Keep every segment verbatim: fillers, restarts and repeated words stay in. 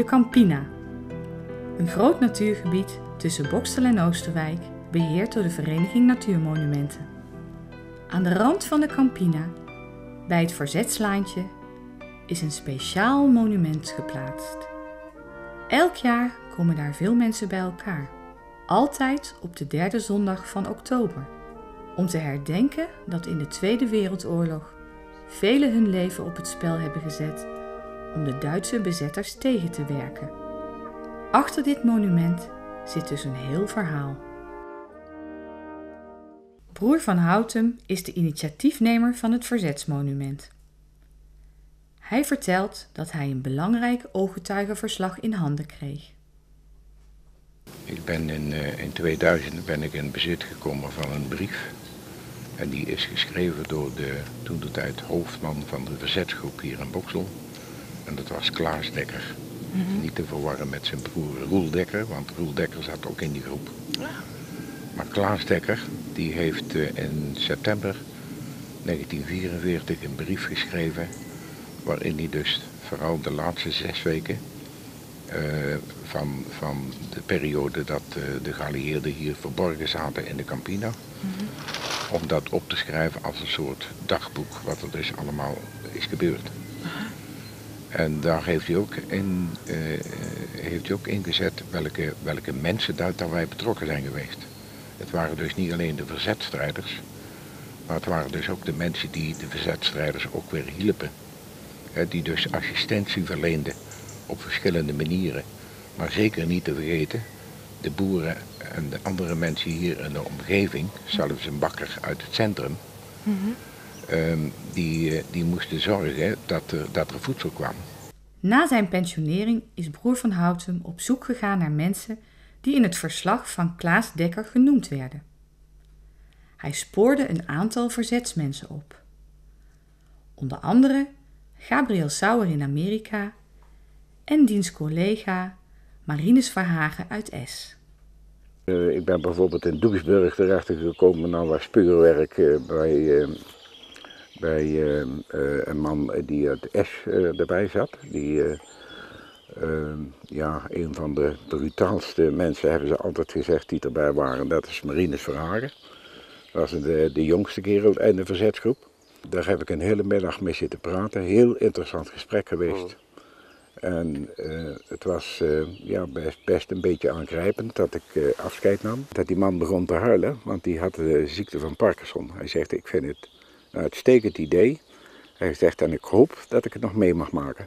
de Campina. Een groot natuurgebied tussen Boxtel en Oosterwijk, beheerd door de Vereniging Natuurmonumenten. Aan de rand van de Campina, bij het Verzetslaantje, is een speciaal monument geplaatst. Elk jaar komen daar veel mensen bij elkaar, altijd op de derde zondag van oktober, om te herdenken dat in de Tweede Wereldoorlog velen hun leven op het spel hebben gezet om de Duitse bezetters tegen te werken. Achter dit monument zit dus een heel verhaal. Broer van Houten is de initiatiefnemer van het Verzetsmonument. Hij vertelt dat hij een belangrijk ooggetuigenverslag in handen kreeg. Ik ben in, uh, in tweeduizend ben ik in bezit gekomen van een brief. En die is geschreven door de toen de tijd hoofdman van de verzetsgroep hier in Boxtel. En dat was Klaas Dekker. Mm-hmm. Niet te verwarren met zijn broer Roel Dekker, want Roel Dekker zat ook in die groep. Ja. Maar Klaas Dekker die heeft uh, in september negentien vierenveertig een brief geschreven waarin hij dus vooral de laatste zes weken uh, van, van de periode dat uh, de geallieerden hier verborgen zaten in de Campina, mm-hmm. om dat op te schrijven als een soort dagboek wat er dus allemaal is gebeurd. Uh-huh. En daar heeft hij ook in, uh, heeft hij ook ingezet welke, welke mensen daar daarbij betrokken zijn geweest. Het waren dus niet alleen de verzetstrijders, maar het waren dus ook de mensen die de verzetstrijders ook weer hielpen. He, die dus assistentie verleenden op verschillende manieren. Maar zeker niet te vergeten, de boeren en de andere mensen hier in de omgeving, zelfs een bakker uit het centrum, mm-hmm. um, die, die moesten zorgen dat er, dat er voedsel kwam. Na zijn pensionering is broer van Houten op zoek gegaan naar mensen die in het verslag van Klaas Dekker genoemd werden. Hij spoorde een aantal verzetsmensen op. Onder andere Gabriel Sauer in Amerika en diens collega Marinus Verhagen uit Es. Uh, ik ben bijvoorbeeld in Doesburg terecht gekomen, nou was spuurwerk uh, bij, uh, bij uh, uh, een man die uit Es uh, erbij zat. Die, uh, uh, ja, een van de brutaalste mensen hebben ze altijd gezegd die erbij waren, dat is Marinus Verhagen. Dat was de, de jongste kerel in de verzetsgroep. Daar heb ik een hele middag mee zitten praten, heel interessant gesprek geweest. Oh. En uh, het was uh, ja, best, best een beetje aangrijpend dat ik uh, afscheid nam. Dat die man begon te huilen, want die had de ziekte van Parkinson. Hij zegt, ik vind het een uitstekend idee. Hij zegt, en ik hoop dat ik het nog mee mag maken.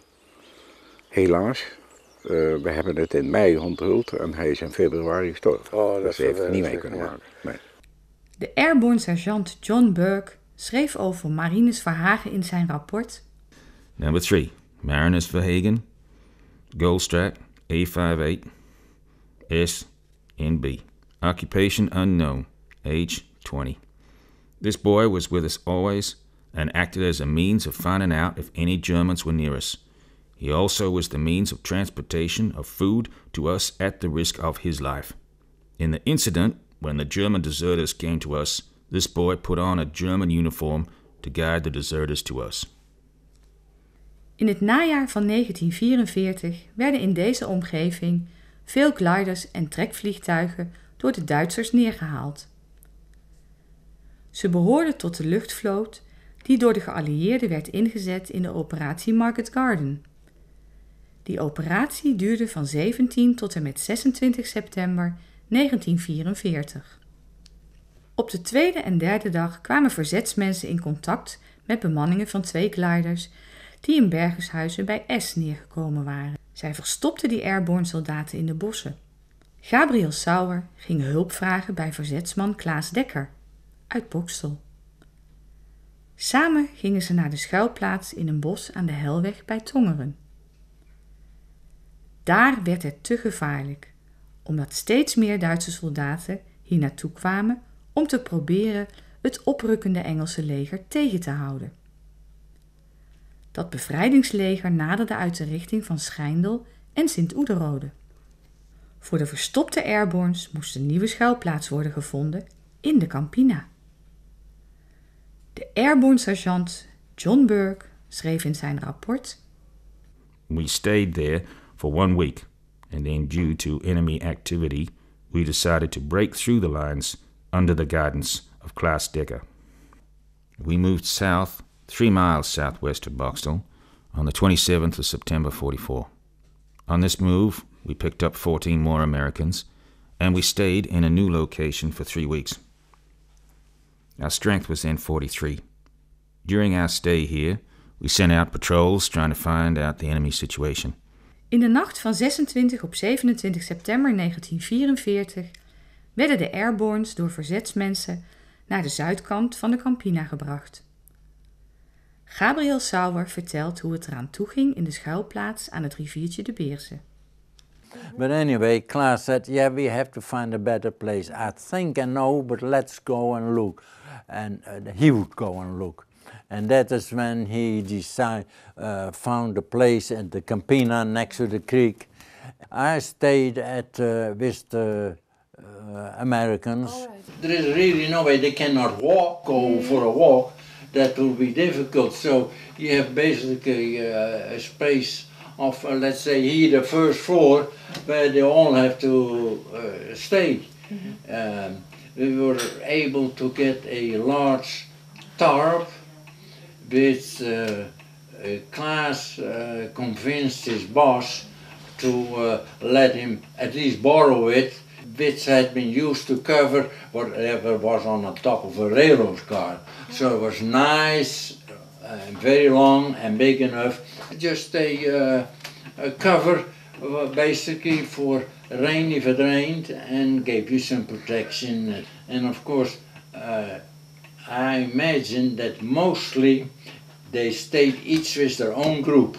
Helaas, uh, we hebben het in mei onthuld en hij is in februari gestorven. Oh, dat dus hij heeft het niet mee kunnen ja. maken. Nee. De airborne sergeant John Burke schreef over Marinus Verhagen in zijn rapport. Number three, Marinus Verhagen, Goldstrat, A fifty-eight, S N B. Occupation unknown, age twenty. This boy was with us always and acted as a means of finding out if any Germans were near us. He also was the means of transportation of food to us at the risk of his life. In the incident, when the German deserters came to us, this boy put on a German uniform to guide the deserters to us. In het najaar van negentien vierenveertig werden in deze omgeving veel gliders en trekvliegtuigen door de Duitsers neergehaald. Ze behoorden tot de luchtvloot die door de geallieerden werd ingezet in de operatie Market Garden. Die operatie duurde van zeventien tot en met zesentwintig september negentien vierenveertig. Op de tweede en derde dag kwamen verzetsmensen in contact met bemanningen van twee gliders die in Bergenshuizen bij Es neergekomen waren. Zij verstopten die airborne soldaten in de bossen. Gabriel Sauer ging hulp vragen bij verzetsman Klaas Dekker uit Boxtel. Samen gingen ze naar de schuilplaats in een bos aan de Helweg bij Tongeren. Daar werd het te gevaarlijk, omdat steeds meer Duitse soldaten hier naartoe kwamen om te proberen het oprukkende Engelse leger tegen te houden. Dat bevrijdingsleger naderde uit de richting van Schijndel en Sint-Oederode. Voor de verstopte airbornes moest een nieuwe schuilplaats worden gevonden in de Campina. De airborne sergeant John Burke schreef in zijn rapport: We stayed there for one week, and then due to enemy activity, we decided to break through the lines under the guidance of Klaas Dekker. We moved south, three miles southwest of Boxtel, on the twenty-seventh of September forty-four. On this move, we picked up fourteen more Americans, and we stayed in a new location for three weeks. Our strength was then forty-three. During our stay here, we sent out patrols trying to find out the enemy situation. In de nacht van zesentwintig op zevenentwintig september negentien vierenveertig werden de airbornes door verzetsmensen naar de zuidkant van de Campina gebracht. Gabriel Sauer vertelt hoe het eraan toeging in de schuilplaats aan het riviertje de Beerse. But anyway, Klaas said, yeah, we have to find a better place. I think I know, but let's go and look. And uh, he would go and look. And that is when he decided, uh, found a place at the Campina next to the creek. I stayed at uh, with the uh, Americans. All right. There is really no way they cannot walk, go for a walk. That will be difficult. So you have basically uh, a space of, uh, let's say, here the first floor, where they all have to uh, stay. Mm-hmm. um, we were able to get a large tarp, which uh, uh, Klaas uh, convinced his boss to uh, let him at least borrow it, which had been used to cover whatever was on the top of a railroad car. So it was nice, uh, very long and big enough. Just a, uh, a cover uh, basically for rain if it rained, and gave you some protection. And of course, uh, I imagine that mostly they stayed each with their own group.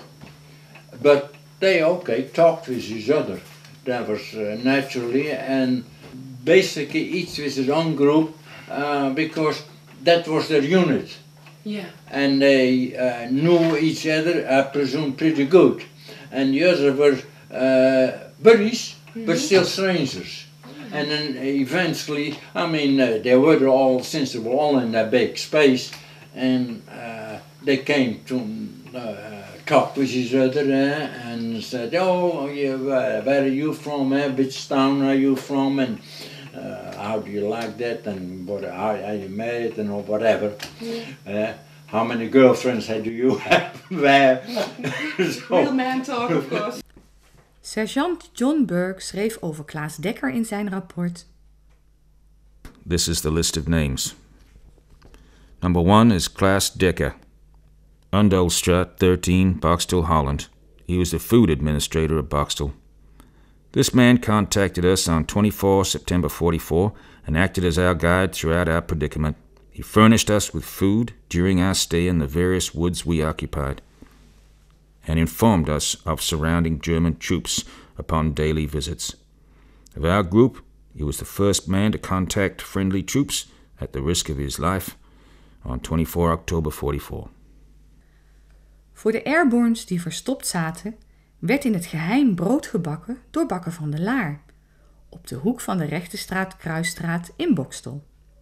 But they, okay, talked with each other. That was uh, naturally, and basically each with his own group, uh, because that was their unit. Yeah. And they uh, knew each other, I presume, pretty good. And the others were uh, buddies, mm-hmm. but still strangers. And then eventually, I mean, uh, they were all, since they were all in that big space, and uh, they came to uh, talk with each other uh, and said, oh, yeah, uh, where are you from, uh, which town are you from, and uh, how do you like that, and what, how are you married, and or whatever. Yeah. Uh, how many girlfriends do you have? Where? So, Real man talk, of course. Sergeant John Burke schreef over Klaas Dekker in zijn rapport. This is the list of names. Number one is Klaas Dekker, Undulstraat thirteen, Boxtel, Holland. He was the food administrator of Boxtel. This man contacted us on the twenty-fourth of September forty-four and acted as our guide throughout our predicament. He furnished us with food during our stay in the various woods we occupied, and informed us of surrounding German troops upon daily visits. Of our group, he was the first man to contact friendly troops at the risk of his life on the twenty-fourth of October forty-four. Voor de airbornes die verstopt zaten, werd in het geheim brood gebakken door Bakker van der Laar, op de hoek van de Rechtenstraat Kruisstraat in Boxtel.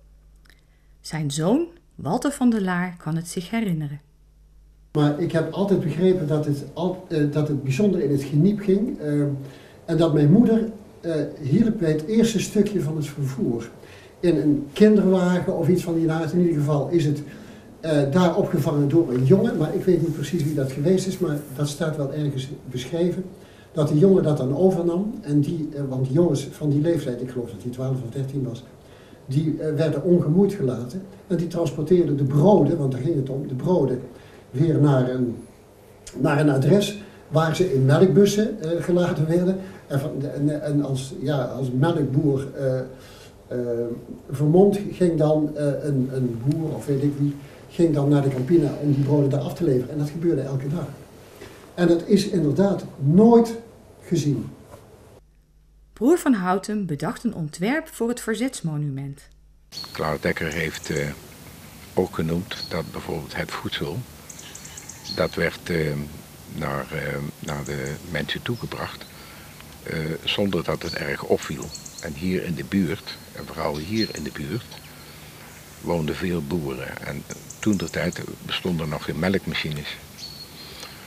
Zijn zoon, Walter van der Laar, kan het zich herinneren. Maar ik heb altijd begrepen dat het, al, uh, dat het bijzonder in het geniep ging. Uh, en dat mijn moeder uh, hielp bij het eerste stukje van het vervoer. In een kinderwagen of iets van die naast. In ieder geval is het uh, daar opgevangen door een jongen. Maar ik weet niet precies wie dat geweest is. Maar dat staat wel ergens beschreven. Dat die jongen dat dan overnam. En die, uh, want die jongens van die leeftijd, ik geloof dat hij twaalf of dertien was. Die uh, werden ongemoeid gelaten. En die transporteerden de broden, want daar ging het om, de broden. Weer naar een, naar een adres waar ze in melkbussen uh, geladen werden. En, van, en, en als, ja, als melkboer uh, uh, Vermont ging dan uh, een, een boer, of weet ik wie, ging dan naar de Campina om die broden daar af te leveren. En dat gebeurde elke dag. En dat is inderdaad nooit gezien. Broer van Houten bedacht een ontwerp voor het verzetsmonument. Klaas Dekker heeft uh, ook genoemd dat bijvoorbeeld het voedsel, dat werd uh, naar, uh, naar de mensen toegebracht uh, zonder dat het erg opviel. En hier in de buurt, en vooral hier in de buurt, woonden veel boeren. En toen der tijd bestonden nog geen melkmachines.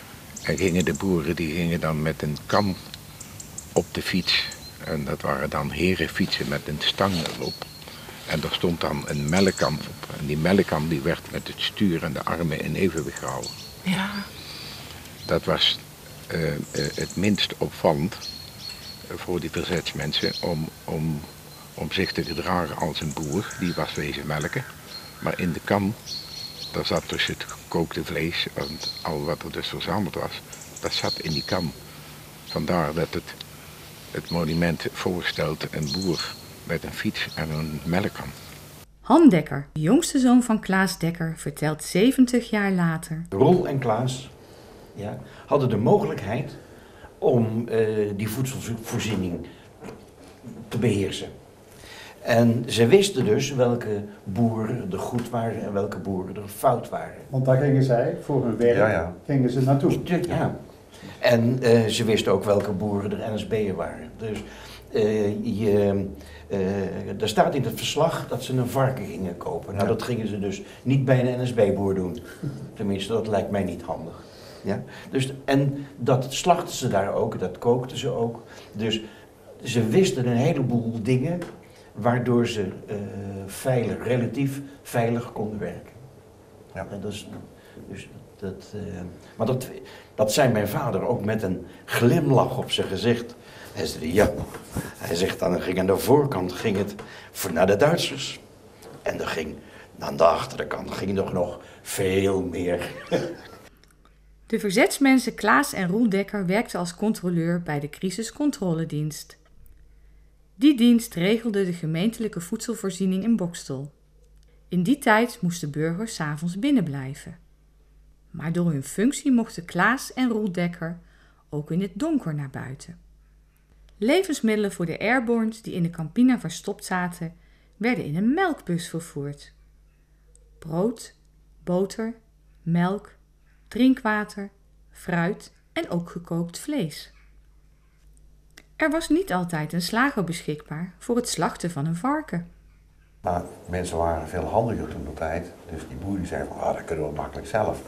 En gingen de boeren die gingen dan met een kam op de fiets. En dat waren dan herenfietsen met een stang erop. En daar stond dan een melkkan op. En die melkkan die werd met het stuur en de armen in evenwicht gehouden. Ja. Dat was uh, uh, het minst opvallend uh, voor die verzetsmensen om, om, om zich te gedragen als een boer. Die was wezen melken. Maar in de kan, daar zat dus het gekookte vlees en al wat er dus verzameld was. Dat zat in die kan. Vandaar dat het, het monument voorstelt een boer met een fiets en een melkkan. Han Dekker, de jongste zoon van Klaas Dekker, vertelt zeventig jaar later. Roel en Klaas ja, hadden de mogelijkheid om uh, die voedselvoorziening te beheersen. En ze wisten dus welke boeren er goed waren en welke boeren er fout waren. Want daar gingen zij, voor hun werk, ja, ja. gingen ze naartoe. Ja. En uh, ze wisten ook welke boeren er N S B'er waren. Dus uh, je, uh, er staat in het verslag dat ze een varken gingen kopen. Nou, ja. Dat gingen ze dus niet bij een N S B-boer doen. Tenminste, dat lijkt mij niet handig. Ja? Dus, en dat slachten ze daar ook, dat kookten ze ook. Dus ze wisten een heleboel dingen waardoor ze uh, veilig, relatief veilig konden werken. Ja. En dat is, dus dat, uh, maar dat, dat zei mijn vader ook met een glimlach op zijn gezicht. Hij zei, ja, hij zegt, dan ging aan de voorkant ging het voor naar de Duitsers. En er ging, aan de achterkant ging er nog veel meer. De verzetsmensen Klaas en Roel Dekker werkten als controleur bij de crisiscontroledienst. Die dienst regelde de gemeentelijke voedselvoorziening in Boxtel. In die tijd moesten burgers 's avonds binnen blijven. Maar door hun functie mochten Klaas en Roel Dekker ook in het donker naar buiten. Levensmiddelen voor de airborns die in de Campina verstopt zaten, werden in een melkbus vervoerd. Brood, boter, melk, drinkwater, fruit en ook gekookt vlees. Er was niet altijd een slager beschikbaar voor het slachten van een varken. Maar mensen waren veel handiger toen de tijd, dus die boer die zei van, ah, dat kunnen we makkelijk zelf.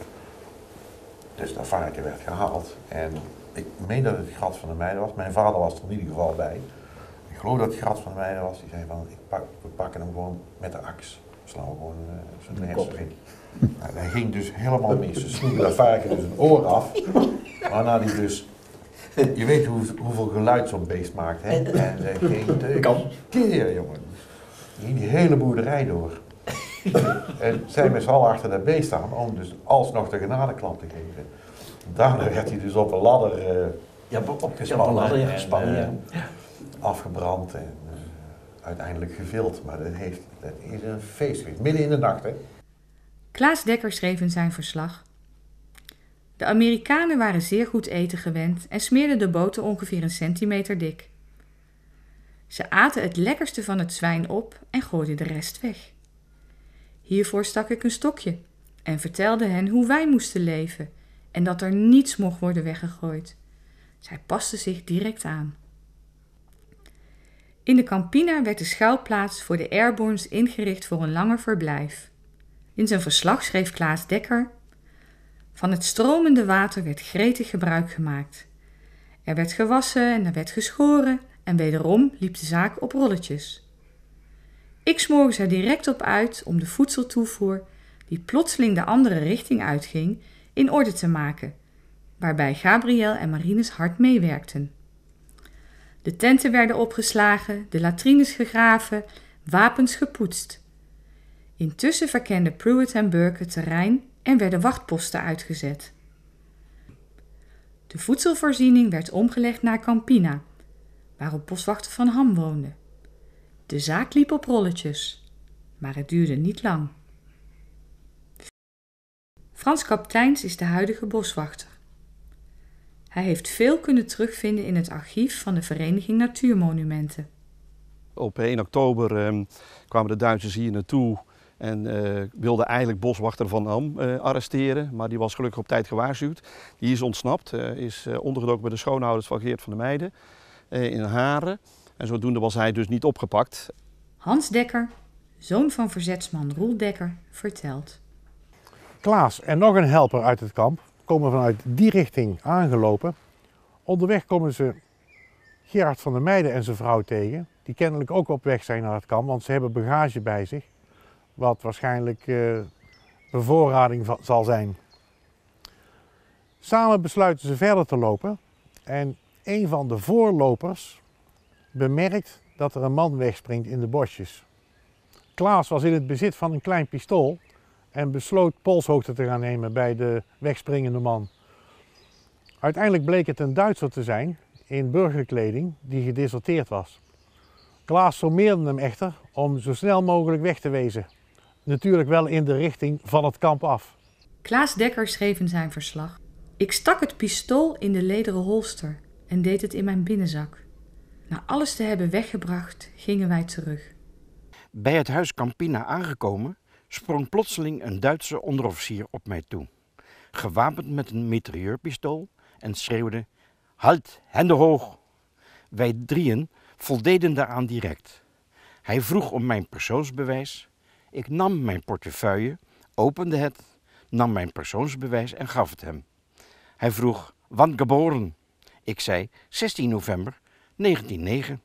Dus dat varken werd gehaald en ik meen dat het Gat van der Meijden was, mijn vader was er in ieder geval bij. Ik geloof dat het Gat van der Meijden was, die zei van, ik pak, we pakken hem gewoon met de aks. We slaan gewoon uh, zijn hersen in. Nou, hij ging dus helemaal mis, ze sloegen dat varken dus een oor af, waarna die dus... Je weet hoe, hoeveel geluid zo'n beest maakt, hè? En ze ging de keer, jongen. Die ging die hele boerderij door. En zij met z'n allen achter dat beest staan om dus alsnog de genadeklap te geven. Daarna werd hij dus op een ladder uh, ja, op een ladder gespannen, en, uh, ja. afgebrand en uh, uiteindelijk gevild. Maar dat, heeft, dat is een feest geweest, midden in de nacht, hè? Klaas Dekker schreef in zijn verslag: de Amerikanen waren zeer goed eten gewend en smeerden de boter ongeveer een centimeter dik. Ze aten het lekkerste van het zwijn op en gooiden de rest weg. Hiervoor stak ik een stokje en vertelde hen hoe wij moesten leven en dat er niets mocht worden weggegooid. Zij pasten zich direct aan. In de Campina werd de schuilplaats voor de airborns ingericht voor een langer verblijf. In zijn verslag schreef Klaas Dekker: van het stromende water werd gretig gebruik gemaakt. Er werd gewassen en er werd geschoren en wederom liep de zaak op rolletjes. Ik smoorde er direct op uit om de voedseltoevoer, die plotseling de andere richting uitging, in orde te maken, waarbij Gabriel en Marines hard meewerkten. De tenten werden opgeslagen, de latrines gegraven, wapens gepoetst. Intussen verkenden Pruitt en Burke het terrein en werden wachtposten uitgezet. De voedselvoorziening werd omgelegd naar Campina, waarop boswachter Van Ham woonde. De zaak liep op rolletjes, maar het duurde niet lang. Frans Kapteins is de huidige boswachter. Hij heeft veel kunnen terugvinden in het archief van de Vereniging Natuurmonumenten. Op één oktober um, kwamen de Duitsers hier naartoe en uh, wilden eigenlijk boswachter Van Ham uh, arresteren, maar die was gelukkig op tijd gewaarschuwd. Die is ontsnapt, uh, is uh, ondergedoken bij de schoonouders van Geert van der Meijden uh, in Haren. En zodoende was hij dus niet opgepakt. Hans Dekker, zoon van verzetsman Roel Dekker, vertelt. Klaas en nog een helper uit het kamp komen vanuit die richting aangelopen. Onderweg komen ze Gerard van der Meijden en zijn vrouw tegen, die kennelijk ook op weg zijn naar het kamp, want ze hebben bagage bij zich, wat waarschijnlijk uh, bevoorrading van, zal zijn. Samen besluiten ze verder te lopen en een van de voorlopers bemerkt dat er een man wegspringt in de bosjes. Klaas was in het bezit van een klein pistool en besloot polshoogte te gaan nemen bij de wegspringende man. Uiteindelijk bleek het een Duitser te zijn in burgerkleding die gedeserteerd was. Klaas sommeerde hem echter om zo snel mogelijk weg te wezen. Natuurlijk wel in de richting van het kamp af. Klaas Dekker schreef in zijn verslag: ik stak het pistool in de lederen holster en deed het in mijn binnenzak. Na alles te hebben weggebracht, gingen wij terug. Bij het huis Campina aangekomen, sprong plotseling een Duitse onderofficier op mij toe, gewapend met een mitrailleurpistool en schreeuwde: halt, handen hoog! Wij drieën voldeden daaraan direct. Hij vroeg om mijn persoonsbewijs. Ik nam mijn portefeuille, opende het, nam mijn persoonsbewijs en gaf het hem. Hij vroeg: wanneer geboren? Ik zei zestien november negentiennegen.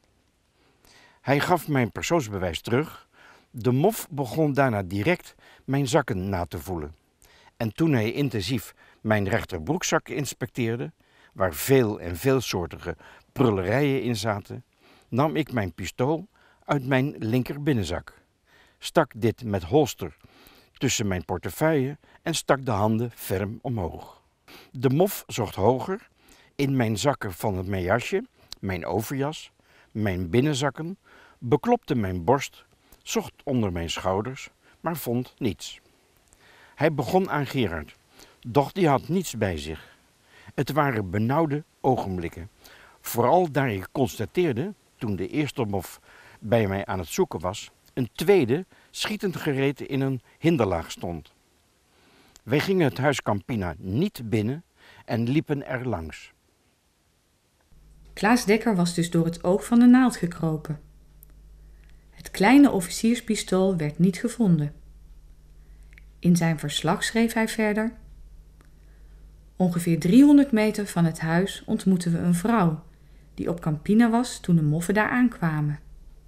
Hij gaf mijn persoonsbewijs terug. De mof begon daarna direct mijn zakken na te voelen. En toen hij intensief mijn rechterbroekzak inspecteerde, waar veel en veelsoortige prullerijen in zaten, nam ik mijn pistool uit mijn linker binnenzak, stak dit met holster tussen mijn portefeuille en stak de handen ferm omhoog. De mof zocht hoger in mijn zakken van het mijn jasje, mijn overjas, mijn binnenzakken, beklopte mijn borst, zocht onder mijn schouders, maar vond niets. Hij begon aan Gerard, doch die had niets bij zich. Het waren benauwde ogenblikken, vooral daar ik constateerde, toen de eerste mof bij mij aan het zoeken was, een tweede schietend gereed in een hinderlaag stond. Wij gingen het huis Campina niet binnen en liepen er langs. Klaas Dekker was dus door het oog van de naald gekropen. Het kleine officierspistool werd niet gevonden. In zijn verslag schreef hij verder: ongeveer driehonderd meter van het huis ontmoetten we een vrouw die op Campina was toen de moffen daar aankwamen.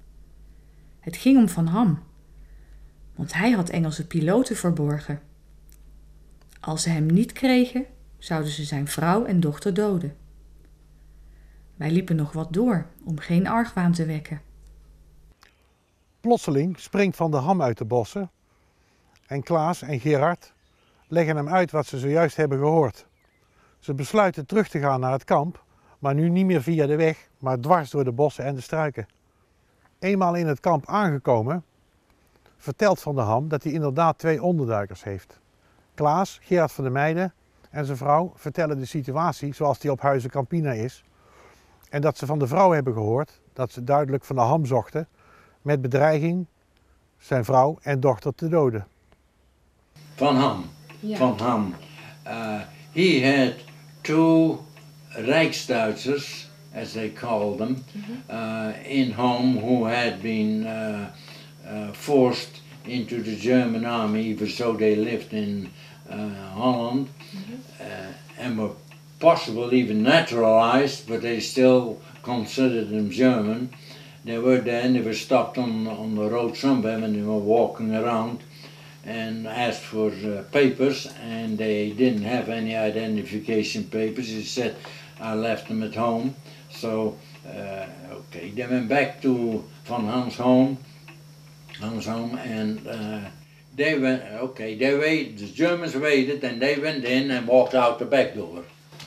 Het ging om Van Ham, want hij had Engelse piloten verborgen. Als ze hem niet kregen, zouden ze zijn vrouw en dochter doden. Wij liepen nog wat door om geen argwaan te wekken. Plotseling springt Van der Ham uit de bossen en Klaas en Gerard leggen hem uit wat ze zojuist hebben gehoord. Ze besluiten terug te gaan naar het kamp, maar nu niet meer via de weg, maar dwars door de bossen en de struiken. Eenmaal in het kamp aangekomen, vertelt Van der Ham dat hij inderdaad twee onderduikers heeft. Klaas, Gerard van der Meijden en zijn vrouw vertellen de situatie zoals die op Huizen Campina is. En dat ze van de vrouw hebben gehoord dat ze duidelijk Van der Ham zochten met bedreiging zijn vrouw en dochter te doden. Van Ham, Ja. Van Ham. Uh, he had two Rijksduitsers, as they called them, uh, in home who had been uh, uh, forced into the German army, even so they lived in uh, Holland, uh, and were possible even naturalized, but they still considered them German. They were there and they were stopped on, on the road somewhere when they were walking around and asked for uh, papers, and they didn't have any identification papers. They said, I left them at home. So, uh, okay, they went back to Van Ham's home, Ham's home, and uh, they went, okay, they waited, the Germans waited, and they went in and walked out the back door.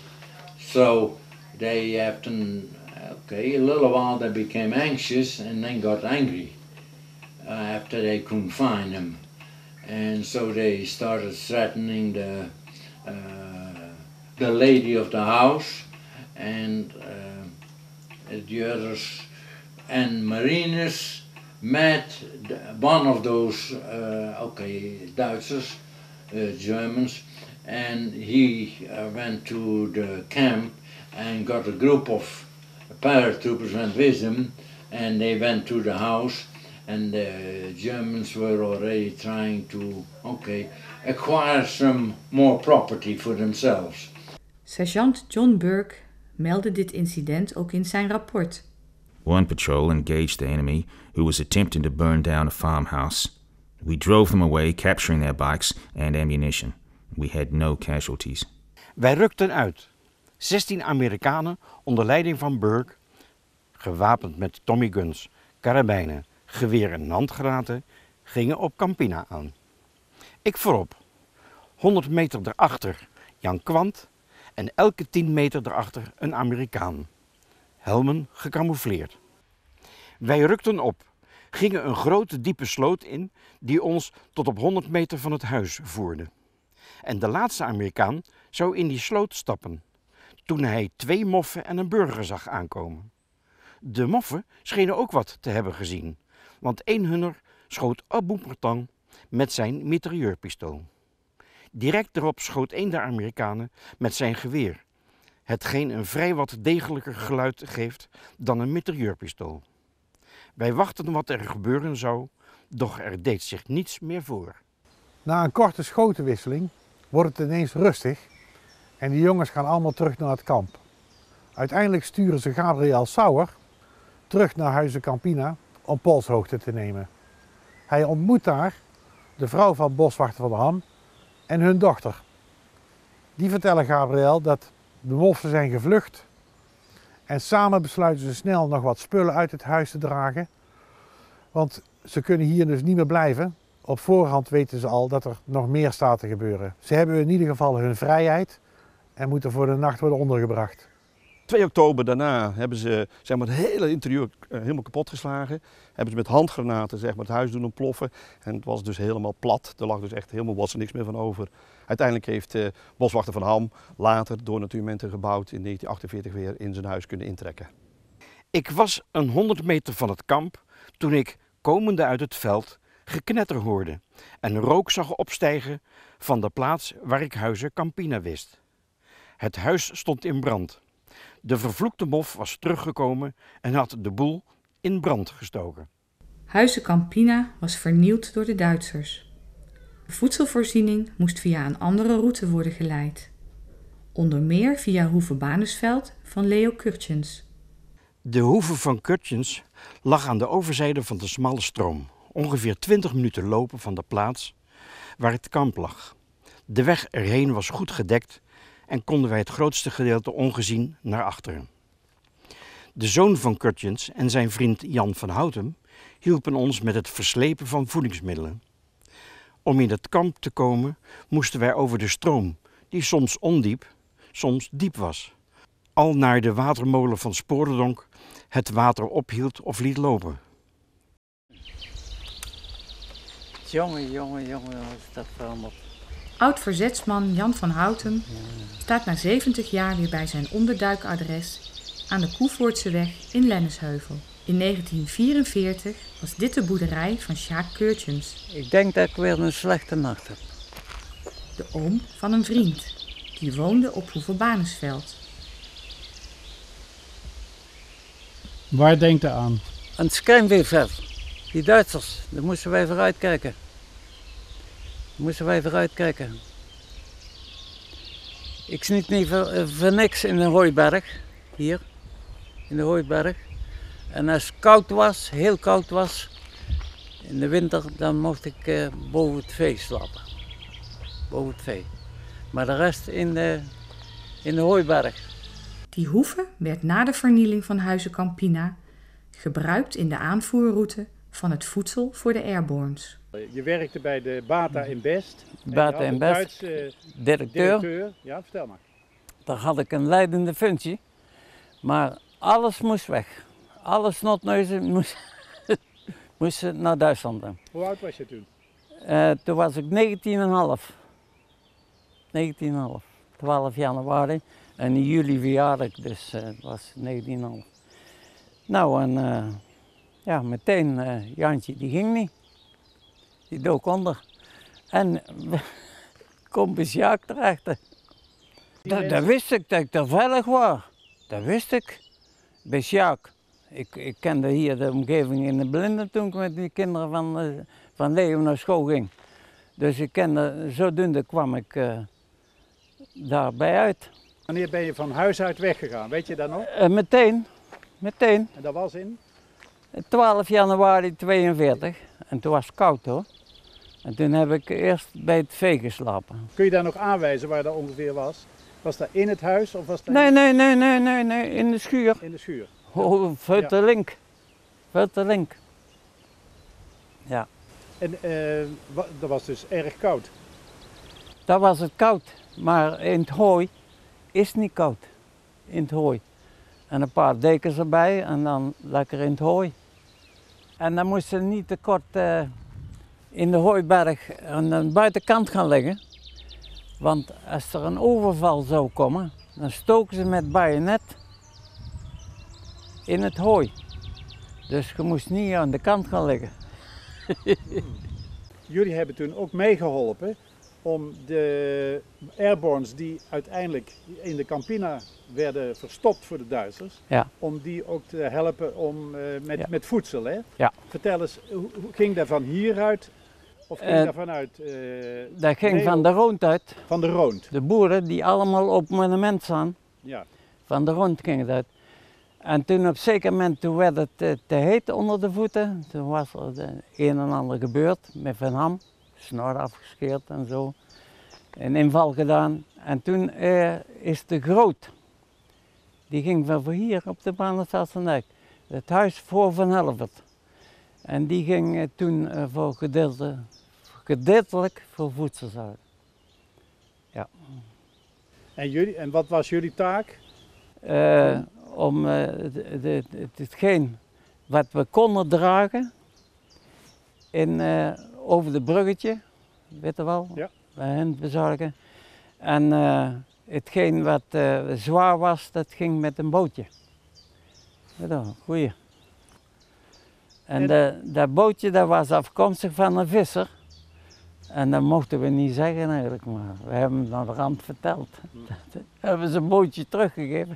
So, they after, okay, a little while they became anxious and then got angry uh, after they couldn't find them. And so they started threatening the, uh, the lady of the house and uh, the others. And Marinus met the, one of those, uh, okay, Duitsers, uh, Germans, and he uh, went to the camp and got a group of paratroopers went with him, and they went to the house and the Germans were already trying to, okay, acquire some more property for themselves. Sergeant John Burke meldde dit incident ook in zijn rapport. One patrol engaged the enemy who was attempting to burn down a farmhouse. We drove them away, capturing their bikes and ammunition. We had no casualties. Wij rukten uit. zestien Amerikanen onder leiding van Burke, gewapend met Tommy guns, karabijnen, geweren en handgranaten, gingen op Campina aan. Ik voorop. honderd meter daarachter Jan Kwant en elke tien meter daarachter een Amerikaan. Helmen gecamoufleerd. Wij rukten op, gingen een grote diepe sloot in die ons tot op honderd meter van het huis voerde. En de laatste Amerikaan zou in die sloot stappen, toen hij twee moffen en een burger zag aankomen. De moffen schenen ook wat te hebben gezien, want één hunner schoot Abu Martang met zijn mitrailleurpistool. Direct erop schoot een der Amerikanen met zijn geweer, hetgeen een vrij wat degelijker geluid geeft dan een mitrailleurpistool. Wij wachten wat er gebeuren zou, doch er deed zich niets meer voor. Na een korte schotenwisseling wordt het ineens rustig en de jongens gaan allemaal terug naar het kamp. Uiteindelijk sturen ze Gabriel Sauer terug naar Huizen Campina om polshoogte te nemen. Hij ontmoet daar de vrouw van boswachter Van Ham en hun dochter. Die vertellen Gabriel dat de moffen zijn gevlucht en samen besluiten ze snel nog wat spullen uit het huis te dragen, want ze kunnen hier dus niet meer blijven. Op voorhand weten ze al dat er nog meer staat te gebeuren. Ze hebben in ieder geval hun vrijheid en moeten voor de nacht worden ondergebracht. twee oktober daarna hebben ze zeg maar, het hele interieur uh, helemaal kapot geslagen. Hebben ze met handgranaten zeg maar, het huis doen ontploffen. En het was dus helemaal plat. Er lag dus echt helemaal was er niks meer van over. Uiteindelijk heeft uh, boswachter Van Ham later door Natuurmonumenten gebouwd in negentien achtenveertig weer in zijn huis kunnen intrekken. Ik was een honderd meter van het kamp toen ik, komende uit het veld, geknetter hoorde en rook zag opstijgen van de plaats waar ik Huizen Campina wist. Het huis stond in brand. De vervloekte mof was teruggekomen en had de boel in brand gestoken. Huizen Campina was vernield door de Duitsers. De voedselvoorziening moest via een andere route worden geleid. Onder meer via Hoeve Banusveld van Leo Kurtjens. De hoeve van Kurtjens lag aan de overzijde van de smalle stroom, ongeveer twintig minuten lopen van de plaats waar het kamp lag. De weg erheen was goed gedekt en konden wij het grootste gedeelte ongezien naar achteren. De zoon van Kurtjens en zijn vriend Jan van Houten hielpen ons met het verslepen van voedingsmiddelen. Om in het kamp te komen moesten wij over de stroom, die soms ondiep, soms diep was, al naar de watermolen van Sporendonk het water ophield of liet lopen. Jongen, jongen, jongen, wat is dat veranderd? Oud-verzetsman Jan van Houten staat na zeventig jaar weer bij zijn onderduikadres aan de Koevoortseweg in Lennesheuvel. In negentien vierenveertig was dit de boerderij van Sjaak Kurtjens. Ik denk dat ik weer een slechte nacht heb. De oom van een vriend, die woonde op Hoeve Banusveld. Waar denkt u aan? Aan het Schijnweerveld. Die Duitsers, daar moesten wij vooruit kijken. Daar moesten wij vooruit kijken. Ik sniet niet voor, voor niks in de Hooiberg, hier, in de Hooiberg. En als het koud was, heel koud was, in de winter, dan mocht ik uh, boven het vee slapen. Boven het vee. Maar de rest in de, in de Hooiberg. Die hoeve werd na de vernieling van Huizen Campina gebruikt in de aanvoerroute van het voedsel voor de airborns. Je werkte bij de Bata in Best. Bata in Best, Duitse directeur. directeur. Ja, vertel maar. Daar had ik een leidende functie, maar alles moest weg. Alle snotneuzen moest, moesten naar Duitsland. Hoe oud was je toen? Uh, toen was ik negentien komma vijf. negentien komma vijf. twaalf januari. En in juli verjaarde ik, dus uh, het was negentien komma vijf. Nou, en uh, ja, meteen, uh, Jantje, die ging niet. Die dook onder. En kom bij Sjaak terecht. Dat, dat wist ik, dat ik daar veilig was. Dat wist ik. Bij Sjaak. Ik, ik kende hier de omgeving in de Blinden toen ik met die kinderen van, uh, van Leo naar school ging. Dus ik kende, zodoende kwam ik uh, daarbij uit. Wanneer ben je van huis uit weggegaan, weet je dat nog? Uh, meteen, meteen. En dat was in? twaalf januari tweeënveertig. En toen was het koud hoor. En toen heb ik eerst bij het vee geslapen. Kun je daar nog aanwijzen waar dat ongeveer was? Was dat in het huis of was dat... Nee, nee, nee, nee, nee, nee, in de schuur. In de schuur. Oh, veel te link. Veel te link. Ja. En uh, dat was dus erg koud? Dat was het koud, maar in het hooi is het niet koud. In het hooi. En een paar dekens erbij en dan lekker in het hooi. En dan moesten ze niet te kort uh, in de hooiberg aan de buitenkant gaan liggen. Want als er een overval zou komen, dan stoken ze met bajonet in het hooi. Dus je moest niet aan de kant gaan liggen. Jullie hebben toen ook meegeholpen om de airbornes die uiteindelijk in de Campina werden verstopt voor de Duitsers, ja. om die ook te helpen om, uh, met, ja. met voedsel. Hè? Ja. Vertel eens, hoe, hoe ging dat van hieruit? Of ging uh, dat vanuit? Uh, dat ging nee, van de Roont uit. Van de Roont. De boeren die allemaal op het monument staan, ja. van de Roont ging het uit. En toen op een zeker moment toen werd het te, te heet onder de voeten. Toen was er de een en ander gebeurd met Van Ham, snor afgescheerd en zo. Een inval gedaan. En toen uh, is de Groot, die ging van voor hier op de Barnestadse het huis voor Van Helvert. En die ging uh, toen uh, voor gedeelte, gedeeltelijk voor voedsel zorgen. Ja. En, jullie, en wat was jullie taak? Uh, om uh, de, de, de, hetgeen wat we konden dragen in, uh, over de bruggetje, weet je wel, ja. bij hen bezorgen. En uh, hetgeen wat uh, zwaar was, dat ging met een bootje. Weet je wel, goeie. En, en... De, dat bootje dat was afkomstig van een visser. En dat mochten we niet zeggen eigenlijk, maar we hebben hem aan de rand verteld. Hmm. Dat hebben ze een bootje teruggegeven.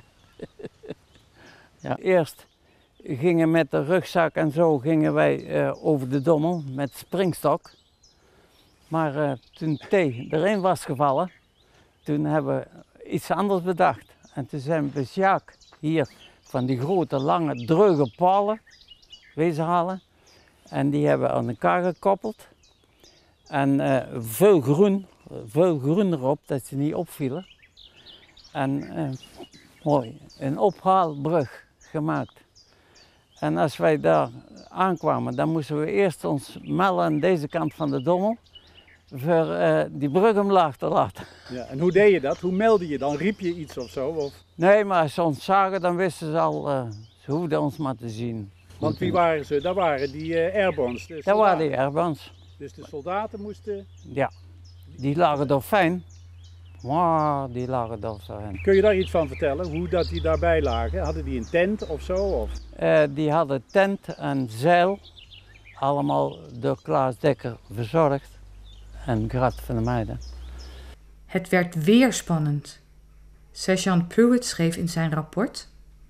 Ja. Eerst gingen met de rugzak en zo gingen wij uh, over de Dommel met springstok. Maar uh, toen thee erin was gevallen, toen hebben we iets anders bedacht. En toen zijn we bij Sjaak hier van die grote lange dreuge palen wezen halen. En die hebben we aan elkaar gekoppeld. En uh, veel groen, veel groen erop, dat ze niet opvielen. En uh, mooi, een ophaalbrug gemaakt. En als wij daar aankwamen, dan moesten we eerst ons melden aan deze kant van de Dommel, voor uh, die brug omlaag te laten. Ja, en hoe deed je dat? Hoe meldde je dan? Riep je iets of zo? Of? Nee, maar als ze ons zagen, dan wisten ze al, uh, ze hoefden ons maar te zien. Want wie waren ze? Dat waren die uh, airbornes. Dat waren die airbornes. Dus de soldaten moesten... Ja, die lagen door fijn. Wow, die lagen door fijn. Kun je daar iets van vertellen? Hoe dat die daarbij lagen? Hadden die een tent of zo? Of? Uh, die hadden tent en zeil. Allemaal door Klaas Dekker verzorgd. En Grat van de Meijden. Het werd weer spannend. Sergeant Pruitt schreef in zijn rapport: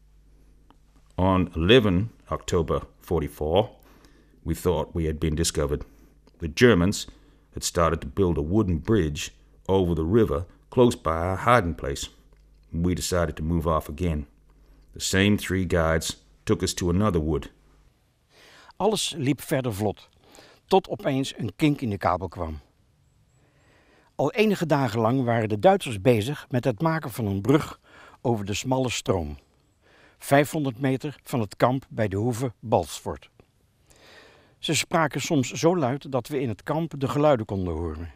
On eleven October forty-four, we thought we had been discovered. The Germans had started to build a wooden bridge over the river close by our hiding place. We decided to move off again. The same three guides took us to another wood. Alles liep verder vlot, tot opeens een kink in de kabel kwam. Al enige dagen lang waren de Duitsers bezig met het maken van een brug over de smalle stroom. vijfhonderd meter van het kamp bij de hoeve Balsfort. Ze spraken soms zo luid dat we in het kamp de geluiden konden horen.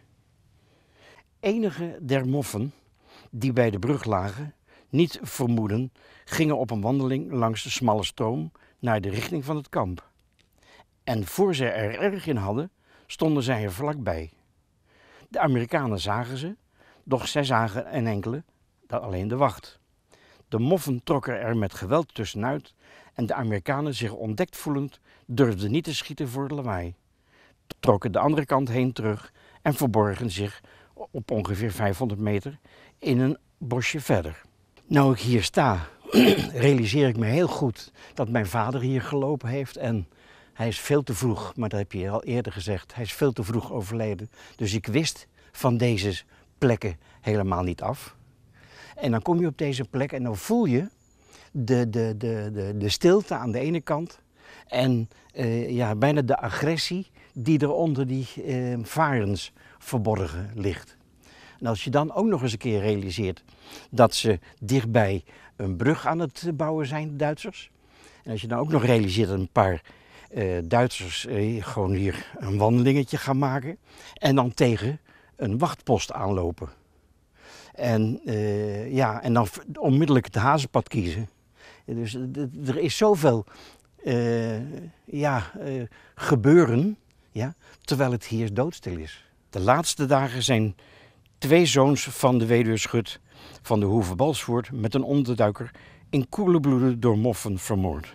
Enige der moffen die bij de brug lagen, niet vermoeden, gingen op een wandeling langs de smalle stroom naar de richting van het kamp. En voor ze er erg in hadden, stonden zij er vlakbij. De Amerikanen zagen ze, doch zij zagen en enkele, dat alleen de wacht. De moffen trokken er met geweld tussenuit en de Amerikanen, zich ontdekt voelend, durfden niet te schieten voor lawaai. Trokken de andere kant heen terug en verborgen zich op ongeveer vijfhonderd meter in een bosje verder. Nou ik hier sta, realiseer ik me heel goed dat mijn vader hier gelopen heeft. En hij is veel te vroeg, maar dat heb je al eerder gezegd, hij is veel te vroeg overleden. Dus ik wist van deze plekken helemaal niet af. En dan kom je op deze plek en dan voel je de, de, de, de, de stilte aan de ene kant. En uh, ja, bijna de agressie die er onder die uh, varens verborgen ligt. En als je dan ook nog eens een keer realiseert dat ze dichtbij een brug aan het bouwen zijn, de Duitsers. En als je dan ook nog realiseert dat een paar uh, Duitsers uh, gewoon hier een wandelingetje gaan maken. En dan tegen een wachtpost aanlopen. En, uh, ja, en dan onmiddellijk het hazenpad kiezen. Dus er is zoveel uh, ja, uh, gebeuren, ja, terwijl het hier doodstil is. De laatste dagen zijn twee zoons van de weduwe Schut van de Hoeve Balsvoort met een onderduiker in koele bloeden door moffen vermoord.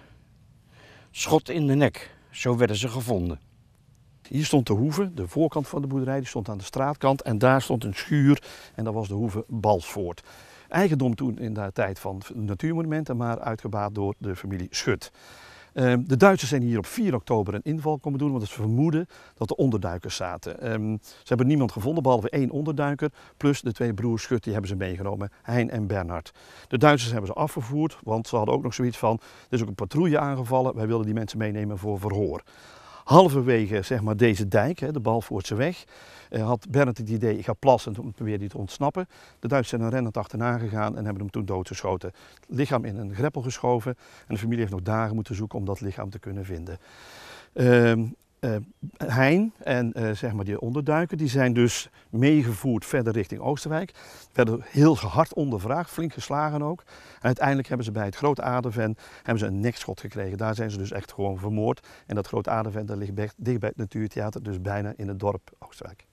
Schot in de nek, zo werden ze gevonden. Hier stond de hoeve, de voorkant van de boerderij, die stond aan de straatkant en daar stond een schuur en dat was de Hoeve Balsvoort. Eigendom toen in de tijd van natuurmonumenten, maar uitgebaat door de familie Schut. Um, de Duitsers zijn hier op vier oktober een inval komen doen, want ze vermoeden dat er onderduikers zaten. Um, ze hebben niemand gevonden, behalve één onderduiker, plus de twee broers Schut, die hebben ze meegenomen, Hein en Bernhard. De Duitsers hebben ze afgevoerd, want ze hadden ook nog zoiets van, er is ook een patrouille aangevallen, wij willen die mensen meenemen voor verhoor. Halverwege zeg maar, deze dijk, de Balvoortse weg, had Bernhard het idee, ik ga plassen om probeerde hij te ontsnappen. De Duitsers zijn er rennend achterna gegaan en hebben hem toen doodgeschoten. Het lichaam in een greppel geschoven en de familie heeft nog dagen moeten zoeken om dat lichaam te kunnen vinden. Uh, uh, Hein en uh, zeg maar die onderduiker die zijn dus meegevoerd verder richting Oosterwijk. Werden heel hard ondervraagd, flink geslagen ook. En uiteindelijk hebben ze bij het Groot Aderven hebben ze een nekschot gekregen. Daar zijn ze dus echt gewoon vermoord. En dat Groot Aderven dat ligt dicht bij het Natuurtheater, dus bijna in het dorp Oosterwijk.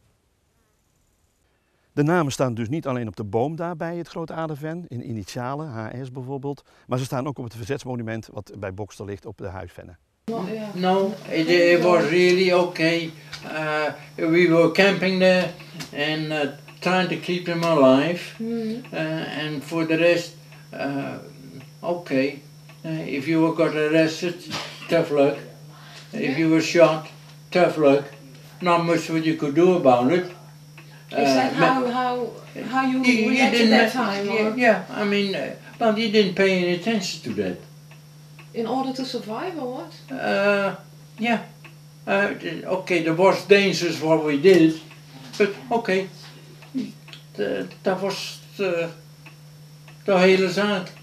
De namen staan dus niet alleen op de boom daar bij het Groot Aderven, in initialen, H S bijvoorbeeld, maar ze staan ook op het verzetsmonument wat bij Boxtel ligt op de Huisvennen. No, it, it was really okay. Uh, we were camping there and uh, trying to keep them alive. Mm. Uh, and for the rest, uh, okay. Uh, if you got arrested, tough luck. If you were shot, tough luck. Not much what you could do about it. Uh, Is that how, how, how you, you reacted that time? Yeah, yeah, I mean, uh, but you didn't pay any attention to that. In order to survive or what? Uh, yeah. Uh, okay, there was dangerous what we did, but okay. Dat was de, de hele zaak.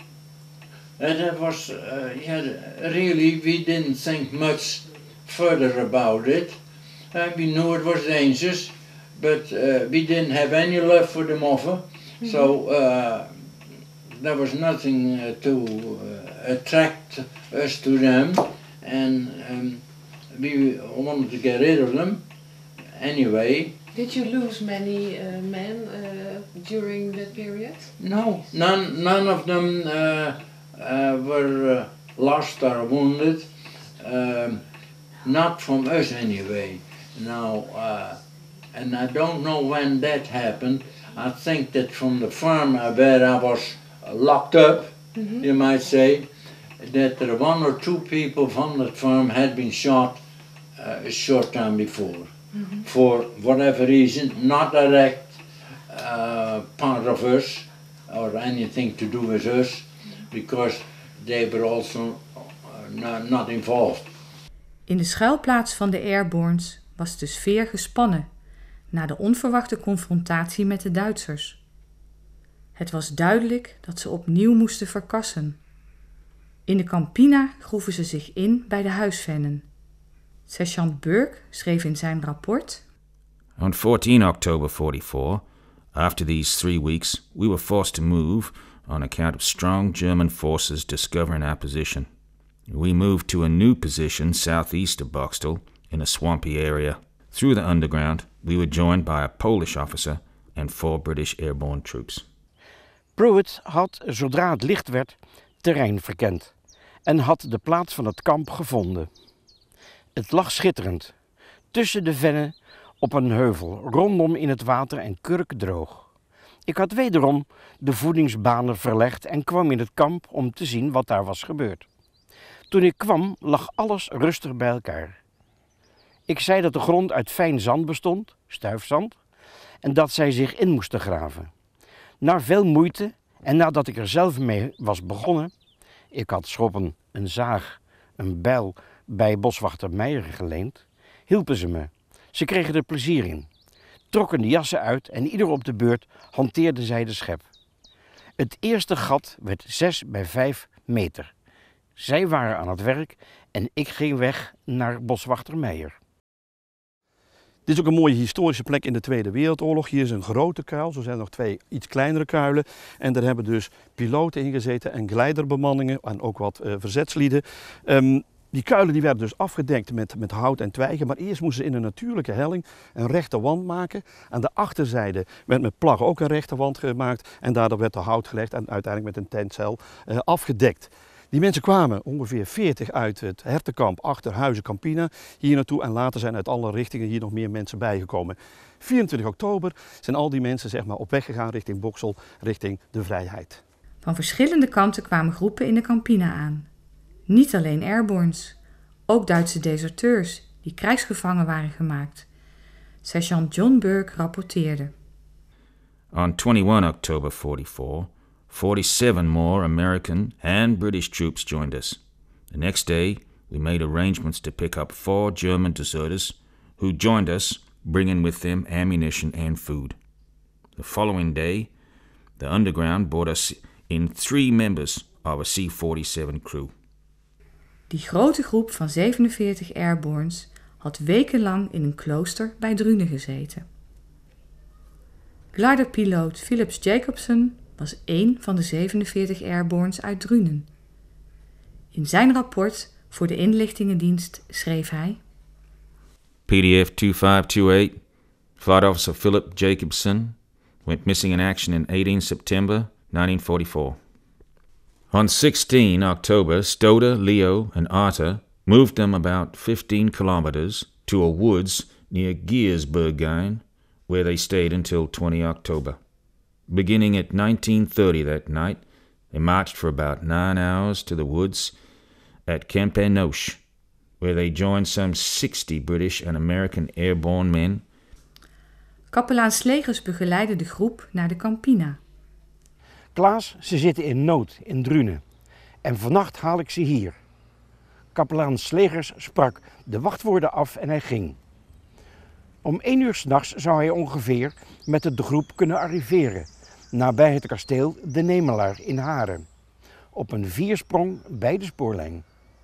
And that was, uh, yeah, really, we didn't think much further about it. Uh, we knew it was dangerous, but uh, we didn't have any love for the Moffen, mm-hmm. so uh, there was nothing uh, to uh, attract us to them, and um, we wanted to get rid of them anyway. Did you lose many uh, men uh, during that period? No, none, none of them uh, uh, were uh, lost or wounded, um, not from us anyway. Now, uh, and I don't know when that happened. I think that from the farm where I was locked up, mm-hmm. you might say, that there one or two people from that farm had been shot uh, a short time before. Mm-hmm. For whatever reason, not direct uh, part of us or anything to do with us, because they were also uh, not, not involved. In de schuilplaats van de Airborns was de sfeer gespannen na de onverwachte confrontatie met de Duitsers. Het was duidelijk dat ze opnieuw moesten verkassen. In de Campina groeven ze zich in bij de huisvennen. Sergeant Burke schreef in zijn rapport: On fourteen October forty-four, after these three weeks, we were forced to move on account of strong German forces discovering our position. We moved to a new position southeast of Boxtel in a swampy area. Through the underground, we were joined by a Polish officer and four British airborne troops. Pruitt had, zodra het licht werd, terrein verkend en had de plaats van het kamp gevonden. Het lag schitterend, tussen de vennen op een heuvel, rondom in het water en kurkdroog. Ik had wederom de voedingsbanen verlegd en kwam in het kamp om te zien wat daar was gebeurd. Toen ik kwam, lag alles rustig bij elkaar. Ik zei dat de grond uit fijn zand bestond, stuifzand, en dat zij zich in moesten graven. Na veel moeite en nadat ik er zelf mee was begonnen, ik had schoppen, een zaag, een bijl bij boswachter Meijer geleend, hielpen ze me. Ze kregen er plezier in, trokken de jassen uit en ieder op de beurt hanteerde zij de schep. Het eerste gat werd zes bij vijf meter. Zij waren aan het werk en ik ging weg naar boswachter Meijer. Dit is ook een mooie historische plek in de Tweede Wereldoorlog. Hier is een grote kuil, zo zijn er nog twee iets kleinere kuilen. En daar hebben dus piloten in gezeten en glijderbemanningen en ook wat uh, verzetslieden. Um, die kuilen die werden dus afgedekt met, met hout en twijgen, maar eerst moesten ze in een natuurlijke helling een rechte wand maken. Aan de achterzijde werd met plaggen ook een rechte wand gemaakt en daardoor werd de hout gelegd en uiteindelijk met een tentcel uh, afgedekt. Die mensen kwamen ongeveer veertig uit het hertenkamp achter Huizen Campina hier naartoe en later zijn uit alle richtingen hier nog meer mensen bijgekomen. vierentwintig oktober zijn al die mensen zeg maar, op weg gegaan richting Boksel, richting de vrijheid. Van verschillende kanten kwamen groepen in de Campina aan. Niet alleen airbornes, ook Duitse deserteurs die krijgsgevangen waren gemaakt. Sergeant John Burke rapporteerde. On twenty-one October forty-four, forty-seven more American and British troops joined us. The next day, we made arrangements to pick up four German deserters who joined us, bringing with them ammunition and food. The following day, the underground brought us in three members of a C forty-seven crew. Die grote groep van zevenenveertig airbornes had wekenlang in een klooster bij Drunen gezeten. Gliderpiloot Philips Jacobson was één van de zevenenveertig airbornes uit Drunen. In zijn rapport voor de inlichtingendienst schreef hij: P D F two five two eight, Flight Officer Philip Jacobson, went missing in action in eighteenth September nineteen forty-four. On sixteenth October, Stoder, Leo, and Arthur moved them about fifteen kilometers to a woods near Giersbergheim, where they stayed until twentieth October. Beginning at nineteen thirty that night, they marched for about nine hours to the woods at Campenoche, where they joined some sixty British and American airborne men. Kapelaan Slegers begeleidde de groep naar de Campina. Klaas, ze zitten in nood in Drunen en vannacht haal ik ze hier. Kapelaan Slegers sprak de wachtwoorden af en hij ging. Om één uur 's nachts zou hij ongeveer met de groep kunnen arriveren, nabij het kasteel De Nemelaar in Haren, op een viersprong bij de spoorlijn.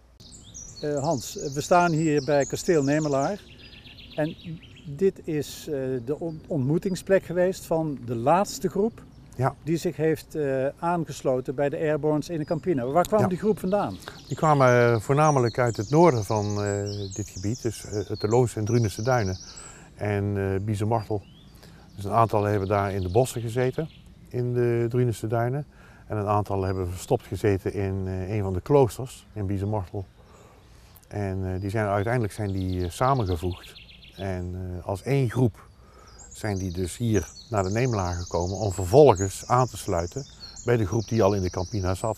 Uh, Hans, we staan hier bij kasteel Nemelaar en dit is uh, de ontmoetingsplek geweest van de laatste groep ja. die zich heeft uh, aangesloten bij de airbornes in de Campina. Waar kwam ja. die groep vandaan? Die kwamen uh, voornamelijk uit het noorden van uh, dit gebied, dus uh, de Loonse en Drunense duinen en uh, Biezenmartel. Dus een aantal hebben daar in de bossen gezeten, in de Drunense duinen. En een aantal hebben verstopt gezeten in uh, een van de kloosters in Biezenmartel. En uh, die zijn, uiteindelijk zijn die uh, samengevoegd. En uh, als één groep zijn die dus hier naar de Nemelaar gekomen om vervolgens aan te sluiten bij de groep die al in de Campina zat.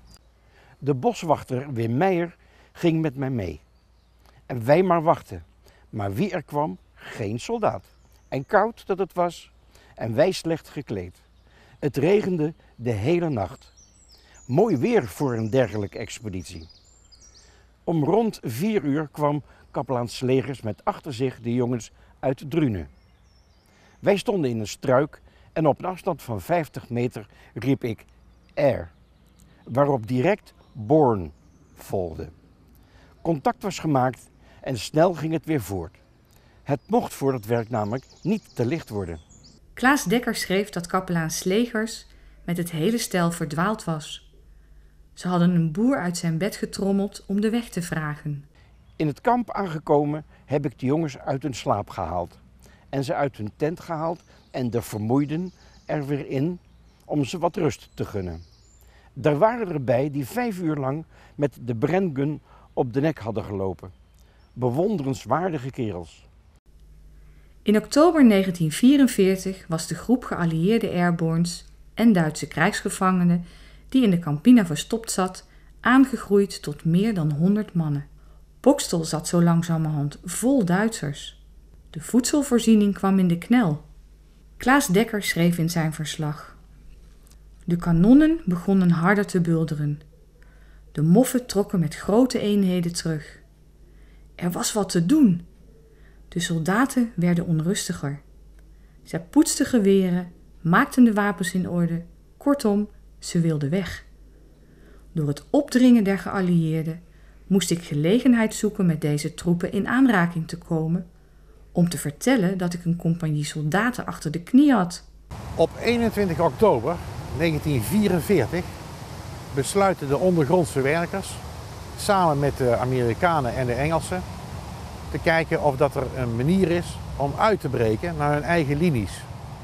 De boswachter Wim Meijer ging met mij mee. En wij maar wachten. Maar wie er kwam? Geen soldaat. En koud dat het was en wij slecht gekleed. Het regende de hele nacht. Mooi weer voor een dergelijke expeditie. Om rond vier uur kwam kapelaan Slegers met achter zich de jongens uit Drunen. Wij stonden in een struik en op een afstand van vijftig meter riep ik Air, waarop direct Born volgde. Contact was gemaakt en snel ging het weer voort. Het mocht voor het werk namelijk niet te licht worden. Klaas Dekker schreef dat kapelaan Slegers met het hele stel verdwaald was. Ze hadden een boer uit zijn bed getrommeld om de weg te vragen. In het kamp aangekomen heb ik de jongens uit hun slaap gehaald. En ze uit hun tent gehaald en de vermoeiden er weer in om ze wat rust te gunnen. Er waren erbij die vijf uur lang met de Brengun op de nek hadden gelopen. Bewonderenswaardige kerels. In oktober negentien vierenveertig was de groep geallieerde airbornes en Duitse krijgsgevangenen die in de Campina verstopt zat, aangegroeid tot meer dan honderd mannen. Boxtel zat zo langzamerhand vol Duitsers. De voedselvoorziening kwam in de knel. Klaas Dekker schreef in zijn verslag: de kanonnen begonnen harder te bulderen. De moffen trokken met grote eenheden terug. Er was wat te doen. De soldaten werden onrustiger. Zij poetsten geweren, maakten de wapens in orde. Kortom, ze wilden weg. Door het opdringen der geallieerden moest ik gelegenheid zoeken met deze troepen in aanraking te komen, om te vertellen dat ik een compagnie soldaten achter de knie had. Op eenentwintig oktober negentien vierenveertig besluiten de ondergrondse werkers samen met de Amerikanen en de Engelsen te kijken of dat er een manier is om uit te breken naar hun eigen linies.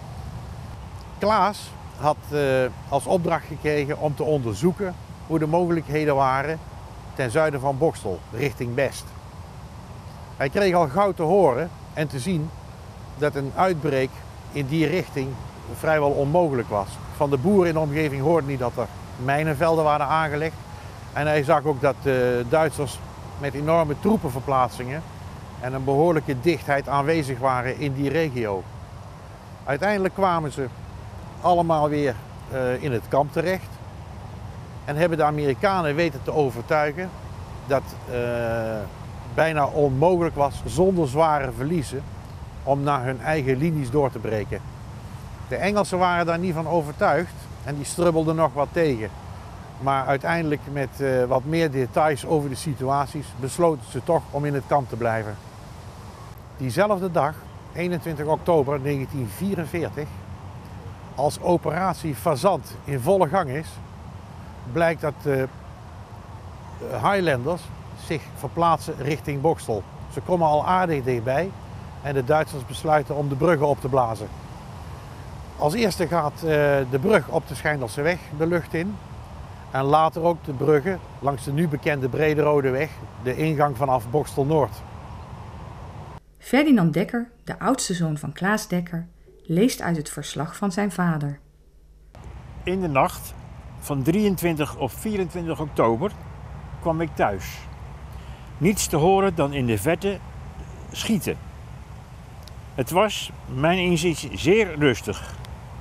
Klaas had uh, als opdracht gekregen om te onderzoeken hoe de mogelijkheden waren ten zuiden van Boxtel, richting Best. Hij kreeg al gauw te horen en te zien dat een uitbreek in die richting vrijwel onmogelijk was. Van de boeren in de omgeving hoorde hij dat er mijnenvelden waren aangelegd. En hij zag ook dat de Duitsers met enorme troepenverplaatsingen en een behoorlijke dichtheid aanwezig waren in die regio. Uiteindelijk kwamen ze allemaal weer uh, in het kamp terecht en hebben de Amerikanen weten te overtuigen dat uh, bijna onmogelijk was zonder zware verliezen om naar hun eigen linies door te breken. De Engelsen waren daar niet van overtuigd en die strubbelden nog wat tegen. Maar uiteindelijk met uh, wat meer details over de situaties besloten ze toch om in het kamp te blijven. Diezelfde dag, eenentwintig oktober negentien vierenveertig, als operatie Fazant in volle gang is, blijkt dat de Highlanders zich verplaatsen richting Boxtel. Ze komen al aardig dichtbij en de Duitsers besluiten om de bruggen op te blazen. Als eerste gaat uh, de brug op de Schijndelseweg de lucht in en later ook de bruggen langs de nu bekende Brederode weg, de ingang vanaf Boxtel Noord. Ferdinand Dekker, de oudste zoon van Klaas Dekker, leest uit het verslag van zijn vader. In de nacht van drieëntwintig op vierentwintig oktober kwam ik thuis. Niets te horen dan in de verte schieten. Het was, mijn inziens, zeer rustig.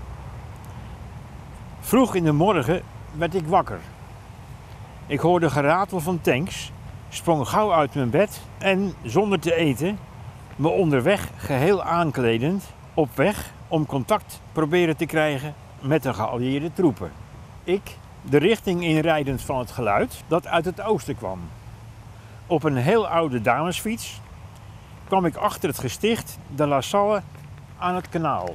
Vroeg in de morgen werd ik wakker. Ik hoorde geratel van tanks, sprong gauw uit mijn bed en, zonder te eten, me onderweg geheel aankledend, op weg om contact proberen te krijgen met de geallieerde troepen. Ik de richting inrijdend van het geluid dat uit het oosten kwam. Op een heel oude damesfiets kwam ik achter het gesticht de La Salle aan het kanaal.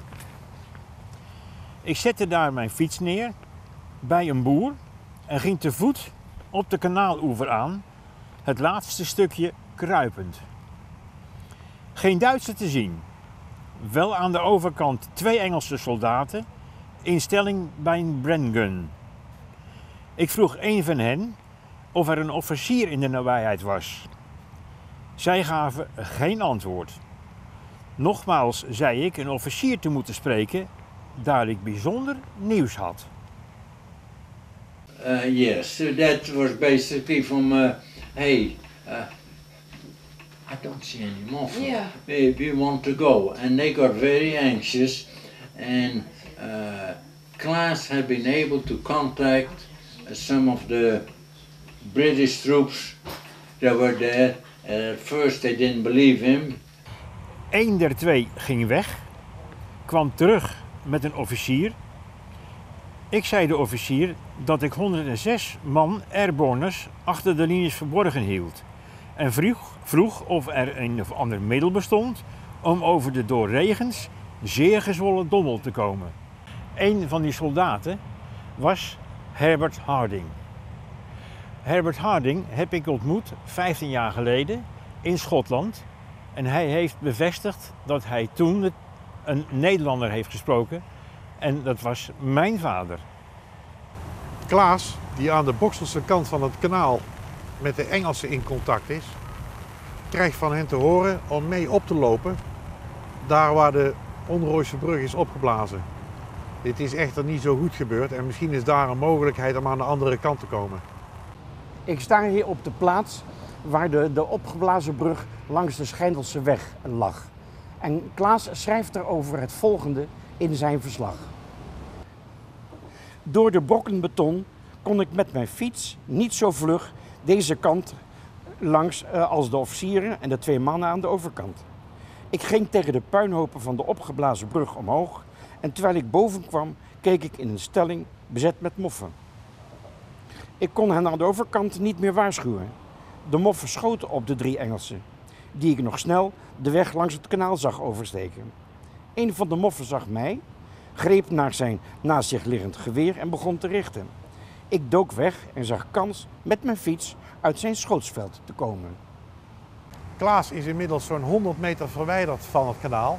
Ik zette daar mijn fiets neer bij een boer en ging te voet op de kanaaloever aan, het laatste stukje kruipend. Geen Duitser te zien, wel aan de overkant twee Engelse soldaten in stelling bij een Brengun. Ik vroeg een van hen of er een officier in de nabijheid was. Zij gaven geen antwoord. Nogmaals zei ik een officier te moeten spreken, daar ik bijzonder nieuws had. Uh, yes, so that was basically from, uh, hey, uh, I don't see any more. Yeah. Maybe you want to go. And they got very anxious. And uh, Klaas had been able to contact uh, some of the British troops that were there. And at first they didn't believe him. Eén der twee ging weg, kwam terug met een officier. Ik zei de officier dat ik honderdzes man airborners achter de linies verborgen hield. En vroeg, vroeg of er een of ander middel bestond om over de door regens zeer gezwollen Dommel te komen. Een van die soldaten was Herbert Harding. Herbert Harding heb ik ontmoet vijftien jaar geleden in Schotland. En hij heeft bevestigd dat hij toen een Nederlander heeft gesproken. En dat was mijn vader. Klaas, die aan de Boxtelse kant van het kanaal met de Engelsen in contact is, krijgt van hen te horen om mee op te lopen daar waar de Onrooyse brug is opgeblazen. Dit is echter niet zo goed gebeurd en misschien is daar een mogelijkheid om aan de andere kant te komen. Ik sta hier op de plaats waar de, de opgeblazen brug langs de Schijndelse weg lag. En Klaas schrijft erover het volgende in zijn verslag. Door de brokken beton kon ik met mijn fiets niet zo vlug deze kant langs uh, als de officieren en de twee mannen aan de overkant. Ik ging tegen de puinhopen van de opgeblazen brug omhoog en terwijl ik boven kwam, keek ik in een stelling bezet met moffen. Ik kon hen aan de overkant niet meer waarschuwen. De moffen schoten op de drie Engelsen, die ik nog snel de weg langs het kanaal zag oversteken. Een van de moffen zag mij, greep naar zijn naast zich liggend geweer en begon te richten. Ik dook weg en zag kans met mijn fiets uit zijn schootsveld te komen. Klaas is inmiddels zo'n honderd meter verwijderd van het kanaal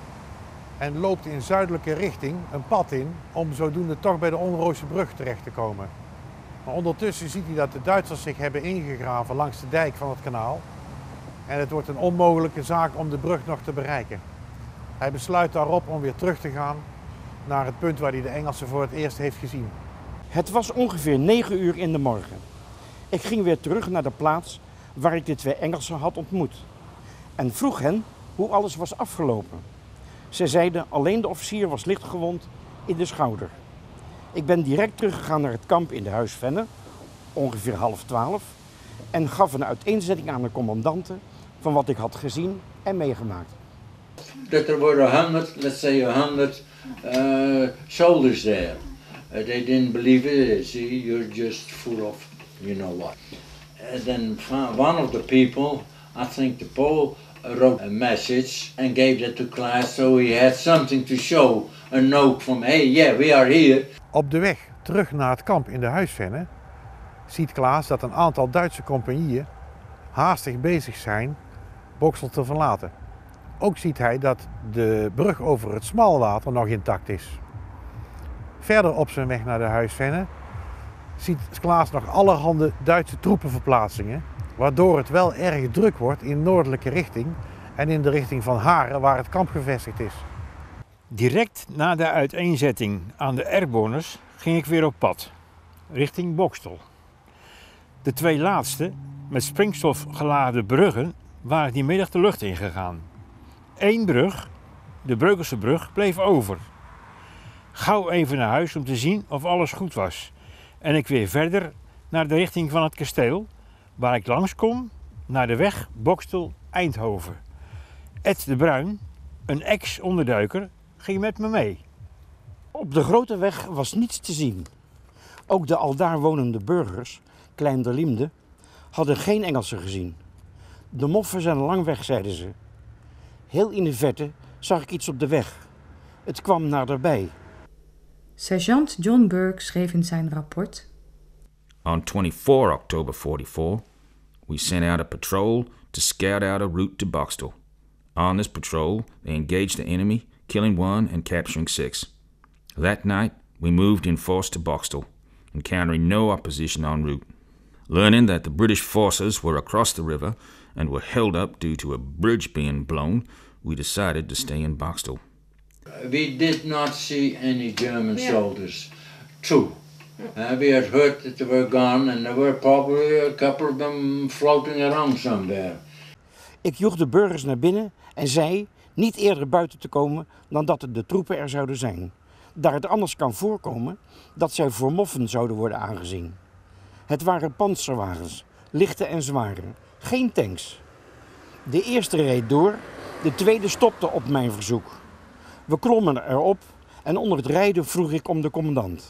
en loopt in zuidelijke richting een pad in om zodoende toch bij de Onrooyse brug terecht te komen. Maar ondertussen ziet hij dat de Duitsers zich hebben ingegraven langs de dijk van het kanaal en het wordt een onmogelijke zaak om de brug nog te bereiken. Hij besluit daarop om weer terug te gaan naar het punt waar hij de Engelsen voor het eerst heeft gezien. Het was ongeveer negen uur in de morgen. Ik ging weer terug naar de plaats waar ik de twee Engelsen had ontmoet en vroeg hen hoe alles was afgelopen. Ze zeiden alleen de officier was lichtgewond in de schouder. Ik ben direct teruggegaan naar het kamp in de Huis Venne, ongeveer half twaalf, en gaf een uiteenzetting aan de commandanten van wat ik had gezien en meegemaakt. That there were a hundred, let's say a hundred uh, soldiers there. Uh, they didn't believe it. See, you're just full of, you know what. And then one of the people, I think the Pole, wrote a message and gave that to Klaas, so he had something to show, a note from, hey, yeah, we are here. Op de weg terug naar het kamp in de Huisvenne ziet Klaas dat een aantal Duitse compagnieën haastig bezig zijn Boxtel te verlaten. Ook ziet hij dat de brug over het Smalwater nog intact is. Verder op zijn weg naar de Huisvenne ziet Klaas nog allerhande Duitse troepenverplaatsingen, waardoor het wel erg druk wordt in noordelijke richting en in de richting van Haren, waar het kamp gevestigd is. Direct na de uiteenzetting aan de Airborners ging ik weer op pad, richting Boxtel. De twee laatste, met springstof geladen bruggen, waren die middag de lucht ingegaan. Eén brug, de Breukelse brug, bleef over. Gauw even naar huis om te zien of alles goed was. En ik weer verder naar de richting van het kasteel, waar ik langskom naar de weg Boxtel-Eindhoven. Ed de Bruin, een ex-onderduiker, ging met me mee. Op de grote weg was niets te zien. Ook de aldaar wonende burgers, Klein de Liemde, hadden geen Engelsen gezien. De moffen zijn lang weg, zeiden ze. Heel in de verte zag ik iets op de weg. Het kwam naderbij. Sergeant John Burke schreef in zijn rapport: On twenty-four October forty-four, we sent out a patrol to scout out a route to Boxtel. On this patrol, they engaged the enemy, killing one and capturing six. That night, we moved in force to Boxtel, encountering no opposition en route. Learning that the British forces were across the river and were held up due to a bridge being blown, we decided to stay in Boxtel. We did not see any German Yeah. soldiers. True. Uh, we had heard that they were gone and there were probably a couple of them floating around somewhere. Ik joeg de burgers naar binnen en zei niet eerder buiten te komen dan dat de troepen er zouden zijn. Daar het anders kan voorkomen dat zij voor moffen zouden worden aangezien. Het waren pantserwagens, lichte en zware, geen tanks. De eerste reed door, de tweede stopte op mijn verzoek. We klommen erop en onder het rijden vroeg ik om de commandant.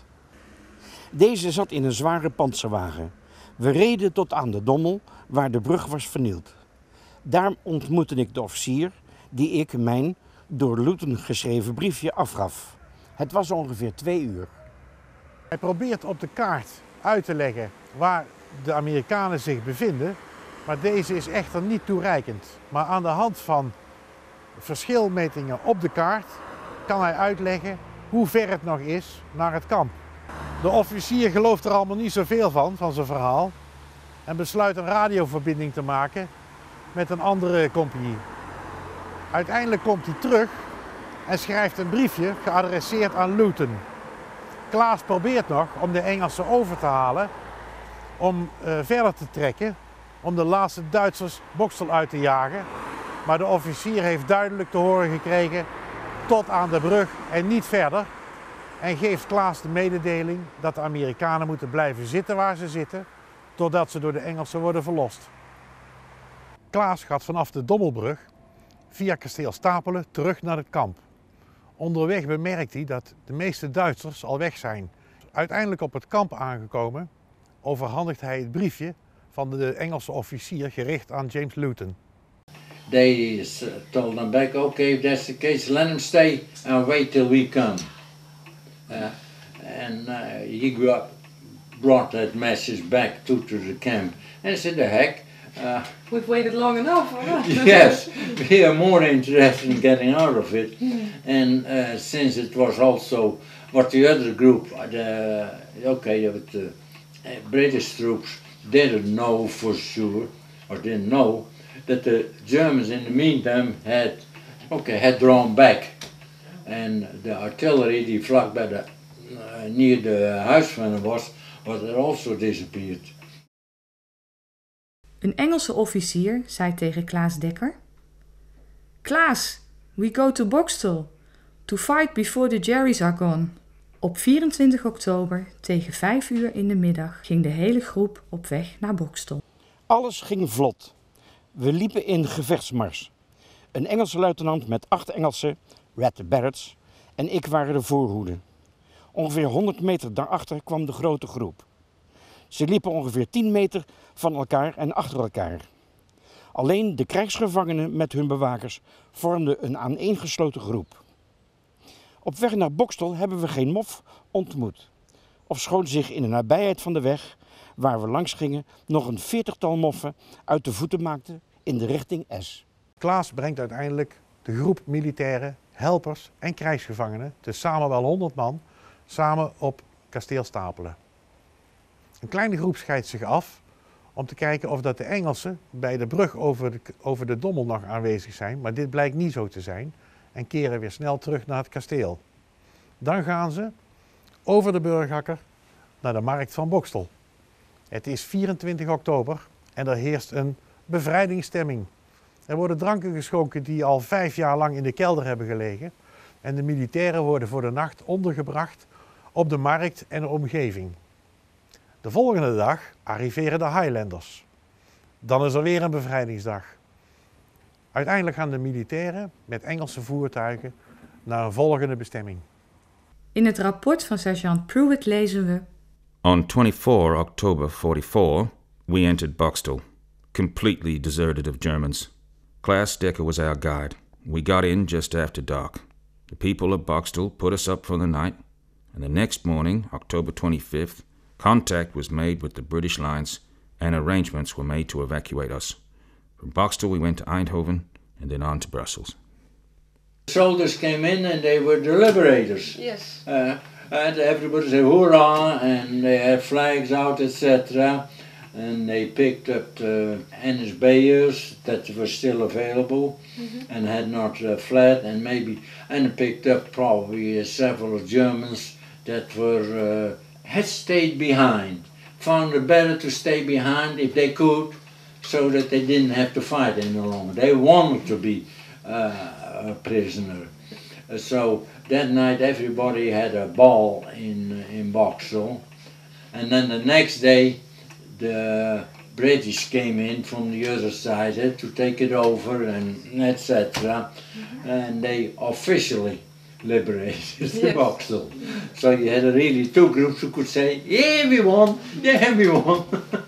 Deze zat in een zware pantserwagen. We reden tot aan de Dommel, waar de brug was vernield. Daar ontmoette ik de officier, die ik mijn door Luton geschreven briefje afgaf. Het was ongeveer twee uur. Hij probeert op de kaart uit te leggen waar de Amerikanen zich bevinden, maar deze is echter niet toereikend. Maar aan de hand van verschilmetingen op de kaart kan hij uitleggen hoe ver het nog is naar het kamp. De officier gelooft er allemaal niet zoveel van, van zijn verhaal, en besluit een radioverbinding te maken met een andere compagnie. Uiteindelijk komt hij terug en schrijft een briefje geadresseerd aan Luton. Klaas probeert nog om de Engelsen over te halen om uh, verder te trekken, om de laatste Duitsers Boxtel uit te jagen. Maar de officier heeft duidelijk te horen gekregen tot aan de brug en niet verder. En geeft Klaas de mededeling dat de Amerikanen moeten blijven zitten waar ze zitten, totdat ze door de Engelsen worden verlost. Klaas gaat vanaf de Dommelbrug via Kasteel Stapelen terug naar het kamp. Onderweg bemerkt hij dat de meeste Duitsers al weg zijn. Uiteindelijk op het kamp aangekomen, overhandigt hij het briefje van de Engelse officier gericht aan James Luton. They told them back, okay, if that's the case, let him stay and wait till we come. Uh, and uh, he got, brought that message back to, to the camp. And I said, the heck. Uh, We've waited long enough, or not? Yes, we are more interested in getting out of it. And uh, since it was also what the other group, the, okay, with the British troops didn't know for sure, or didn't know, that the Germans in the meantime had, okay, had drawn back. And the artillery, die vlak bij de, uh, near the huisvannen was, was it also disappeared. Een Engelse officier zei tegen Klaas Dekker: Klaas, we go to Boxtel, to fight before the Jerry's are gone. Op vierentwintig oktober tegen vijf uur in de middag ging de hele groep op weg naar Boxtel. Alles ging vlot. We liepen in gevechtsmars. Een Engelse luitenant met acht Engelse, Red Barretts, en ik waren de voorhoede. Ongeveer honderd meter daarachter kwam de grote groep. Ze liepen ongeveer tien meter van elkaar en achter elkaar. Alleen de krijgsgevangenen met hun bewakers vormden een aaneengesloten groep. Op weg naar Boxtel hebben we geen mof ontmoet. Ofschoon zich in de nabijheid van de weg, waar we langs gingen, nog een veertigtal moffen uit de voeten maakten in de richting S. Klaas brengt uiteindelijk de groep militairen, helpers en krijgsgevangenen, dus samen wel honderd man, samen op Kasteel Stapelen. Een kleine groep scheidt zich af om te kijken of dat de Engelsen bij de brug over de, over de Dommel nog aanwezig zijn, maar dit blijkt niet zo te zijn en keren weer snel terug naar het kasteel. Dan gaan ze over de Burghakker naar de markt van Boxtel. Het is vierentwintig oktober en er heerst een bevrijdingsstemming. Er worden dranken geschonken die al vijf jaar lang in de kelder hebben gelegen en de militairen worden voor de nacht ondergebracht op de markt en de omgeving. De volgende dag arriveren de Highlanders. Dan is er weer een bevrijdingsdag. Uiteindelijk gaan de militairen met Engelse voertuigen naar een volgende bestemming. In het rapport van sergeant Pruitt lezen we: On twenty-fourth October forty-four, we entered Boxtel, completely deserted of Germans. Klaas Dekker was our guide. We got in just after dark. The people of Boxtel put us up for the night, and the next morning, October twenty-fifth, contact was made with the British lines and arrangements were made to evacuate us. From Boxtel we went to Eindhoven and then on to Brussels. Soldiers came in and they were the liberators. Yes. Uh, and everybody said hurrah, and they had flags out, et cetera. And they picked up the N S B'ers that were still available mm-hmm. and had not uh, fled, and maybe and picked up probably uh, several Germans that were uh, had stayed behind. Found it better to stay behind if they could, so that they didn't have to fight any longer. They wanted to be uh, a prisoner. Uh, so that night everybody had a ball in in Boxtel, and then the next day the British came in from the other side uh, to take it over and et cetera. Mm-hmm. And they officially liberated yes. Boxtel. So you had really two groups who could say, yeah we won, yeah we won.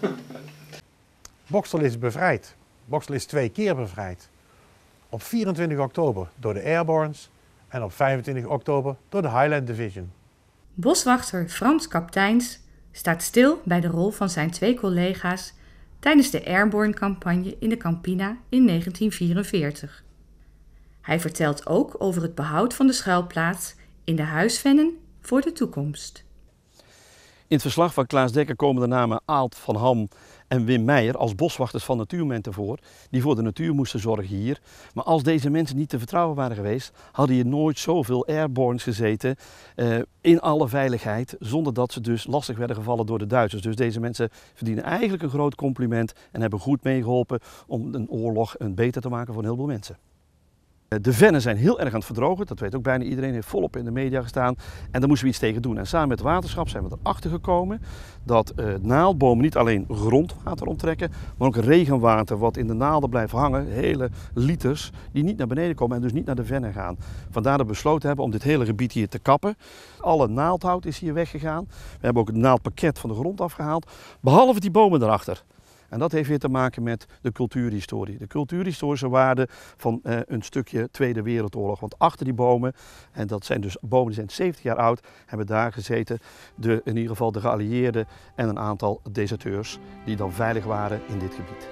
Boxtel is bevrijd. Boxtel is twee keer bevrijd. Op vierentwintig oktober door de Airbornes en op vijfentwintig oktober door de Highland Division. Boswachter Frans Kapteins staat stil bij de rol van zijn twee collega's tijdens de Airborne-campagne in de Campina in negentien vierenveertig. Hij vertelt ook over het behoud van de schuilplaats in de huisvennen voor de toekomst. In het verslag van Klaas Dekker komen de namen Aalt van Ham en Wim Meijer als boswachters van Natuurmonumenten voor, die voor de natuur moesten zorgen hier. Maar als deze mensen niet te vertrouwen waren geweest, hadden hier nooit zoveel airbornes gezeten uh, in alle veiligheid, zonder dat ze dus lastig werden gevallen door de Duitsers. Dus deze mensen verdienen eigenlijk een groot compliment en hebben goed meegeholpen om een oorlog een beter te maken voor een heleboel mensen. De vennen zijn heel erg aan het verdrogen, dat weet ook bijna iedereen, heeft volop in de media gestaan. En daar moesten we iets tegen doen. En samen met het waterschap zijn we erachter gekomen dat uh, naaldbomen niet alleen grondwater onttrekken, maar ook regenwater wat in de naalden blijft hangen, hele liters, die niet naar beneden komen en dus niet naar de vennen gaan. Vandaar dat we besloten hebben om dit hele gebied hier te kappen. Alle naaldhout is hier weggegaan. We hebben ook het naaldpakket van de grond afgehaald, behalve die bomen erachter. En dat heeft weer te maken met de cultuurhistorie. De cultuurhistorische waarde van uh, een stukje Tweede Wereldoorlog. Want achter die bomen, en dat zijn dus bomen die zijn zeventig jaar oud, hebben daar gezeten de, in ieder geval de geallieerden en een aantal deserteurs die dan veilig waren in dit gebied.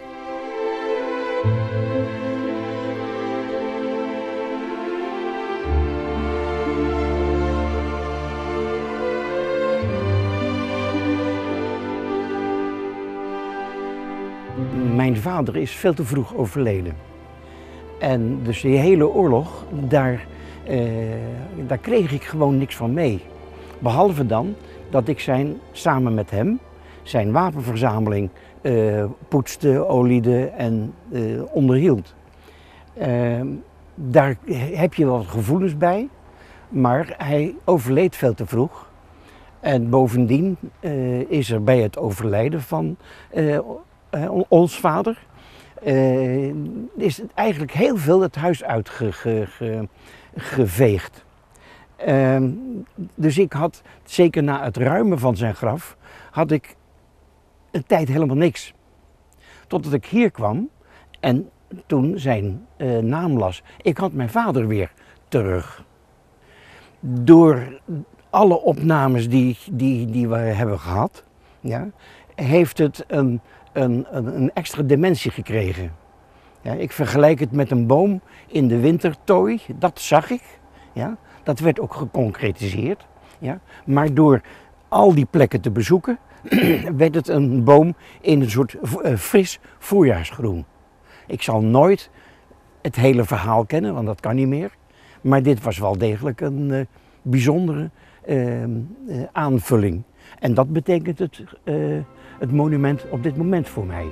Mijn vader is veel te vroeg overleden. En dus die hele oorlog, daar, eh, daar kreeg ik gewoon niks van mee. Behalve dan dat ik zijn, samen met hem zijn wapenverzameling eh, poetste, oliede en eh, onderhield. Eh, daar heb je wel gevoelens bij, maar hij overleed veel te vroeg. En bovendien uh, is er bij het overlijden van uh, uh, ons vader, uh, is het eigenlijk heel veel het huis uitgeveegd. Uh, dus ik had, zeker na het ruimen van zijn graf, had ik een tijd helemaal niks. Totdat ik hier kwam en toen zijn uh, naam las. Ik had mijn vader weer terug. Door alle opnames die, die, die we hebben gehad, ja, heeft het een, een, een extra dimensie gekregen. Ja, ik vergelijk het met een boom in de wintertooi, dat zag ik. Ja, dat werd ook geconcretiseerd. Ja, maar door al die plekken te bezoeken, werd het een boom in een soort uh, fris voorjaarsgroen. Ik zal nooit het hele verhaal kennen, want dat kan niet meer. Maar dit was wel degelijk een uh, bijzondere uh, uh, aanvulling. En dat betekent het, uh, het monument op dit moment voor mij.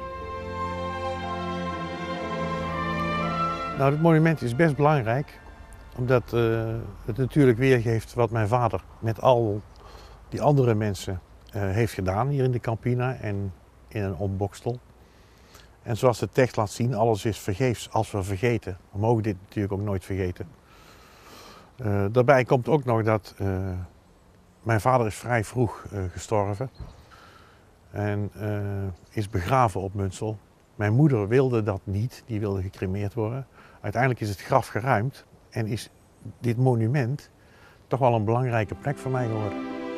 Nou, het monument is best belangrijk, omdat uh, het natuurlijk weergeeft wat mijn vader met al die andere mensen uh, heeft gedaan hier in de Campina en in een Boxtel. En zoals de tekst laat zien, alles is vergeefs als we vergeten. We mogen dit natuurlijk ook nooit vergeten. Uh, daarbij komt ook nog dat uh, mijn vader is vrij vroeg uh, gestorven en uh, is begraven op Muntsel. Mijn moeder wilde dat niet, die wilde gecremeerd worden. Uiteindelijk is het graf geruimd en is dit monument toch wel een belangrijke plek voor mij geworden.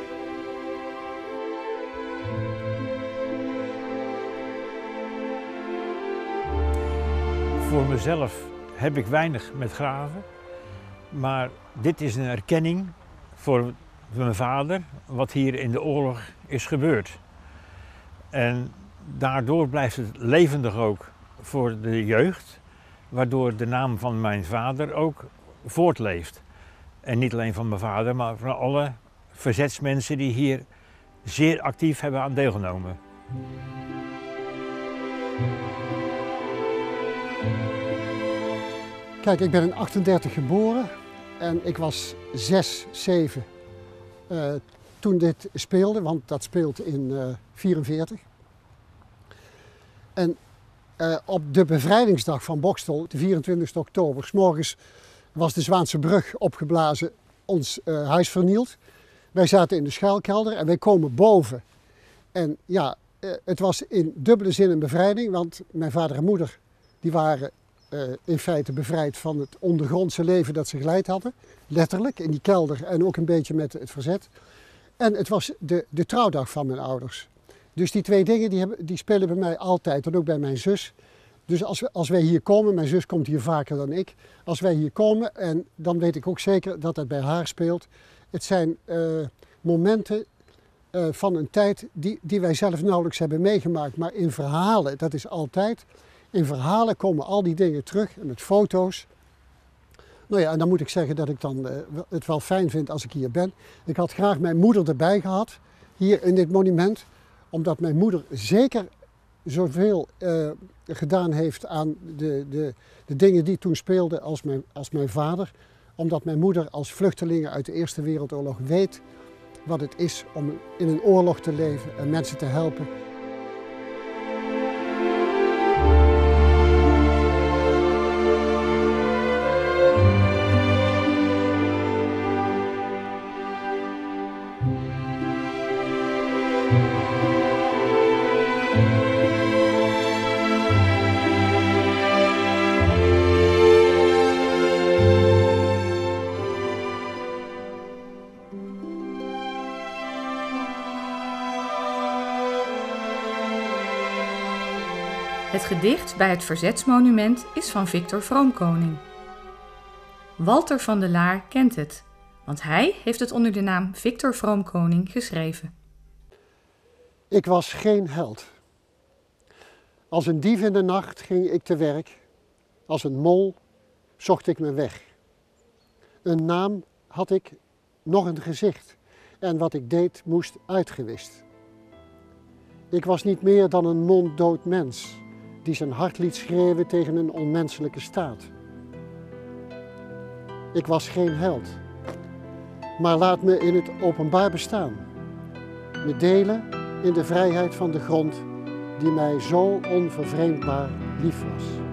Voor mezelf heb ik weinig met graven, maar dit is een erkenning voor mijn vader, wat hier in de oorlog is gebeurd. En daardoor blijft het levendig ook voor de jeugd, waardoor de naam van mijn vader ook voortleeft. En niet alleen van mijn vader, maar van alle verzetsmensen die hier zeer actief hebben aan deelgenomen. Kijk, ik ben in achtendertig geboren en ik was zes, zeven uh, toen dit speelde, want dat speelt in uh, vierenveertig. En uh, op de bevrijdingsdag van Boxtel, de vierentwintigste oktober, 's morgens was de Zwaanse brug opgeblazen, ons uh, huis vernield. Wij zaten in de schuilkelder en wij komen boven. En ja, uh, het was in dubbele zin een bevrijding, want mijn vader en moeder die waren uh, in feite bevrijd van het ondergrondse leven dat ze geleid hadden. Letterlijk, in die kelder en ook een beetje met het verzet. En het was de, de trouwdag van mijn ouders. Dus die twee dingen die hebben, die spelen bij mij altijd en ook bij mijn zus. Dus als, we, als wij hier komen, mijn zus komt hier vaker dan ik. Als wij hier komen, en dan weet ik ook zeker dat het bij haar speelt. Het zijn uh, momenten uh, van een tijd die, die wij zelf nauwelijks hebben meegemaakt. Maar in verhalen, dat is altijd, in verhalen komen al die dingen terug en met foto's. Nou ja, en dan moet ik zeggen dat ik dan uh, het wel fijn vind als ik hier ben. Ik had graag mijn moeder erbij gehad, hier in dit monument. Omdat mijn moeder zeker zoveel uh, gedaan heeft aan de, de, de dingen die toen speelden als mijn, als mijn vader. Omdat mijn moeder als vluchteling uit de Eerste Wereldoorlog weet wat het is om in een oorlog te leven en mensen te helpen. Het gedicht bij het Verzetsmonument is van Victor Vroomkoning. Walter van de Laar kent het, want hij heeft het onder de naam Victor Vroomkoning geschreven. Ik was geen held. Als een dief in de nacht ging ik te werk. Als een mol zocht ik mijn weg. Een naam had ik, nog een gezicht. En wat ik deed moest uitgewist. Ik was niet meer dan een monddood mens die zijn hart liet schreeuwen tegen een onmenselijke staat. Ik was geen held, maar laat me in het openbaar bestaan. Me delen in de vrijheid van de grond die mij zo onvervreemdbaar lief was.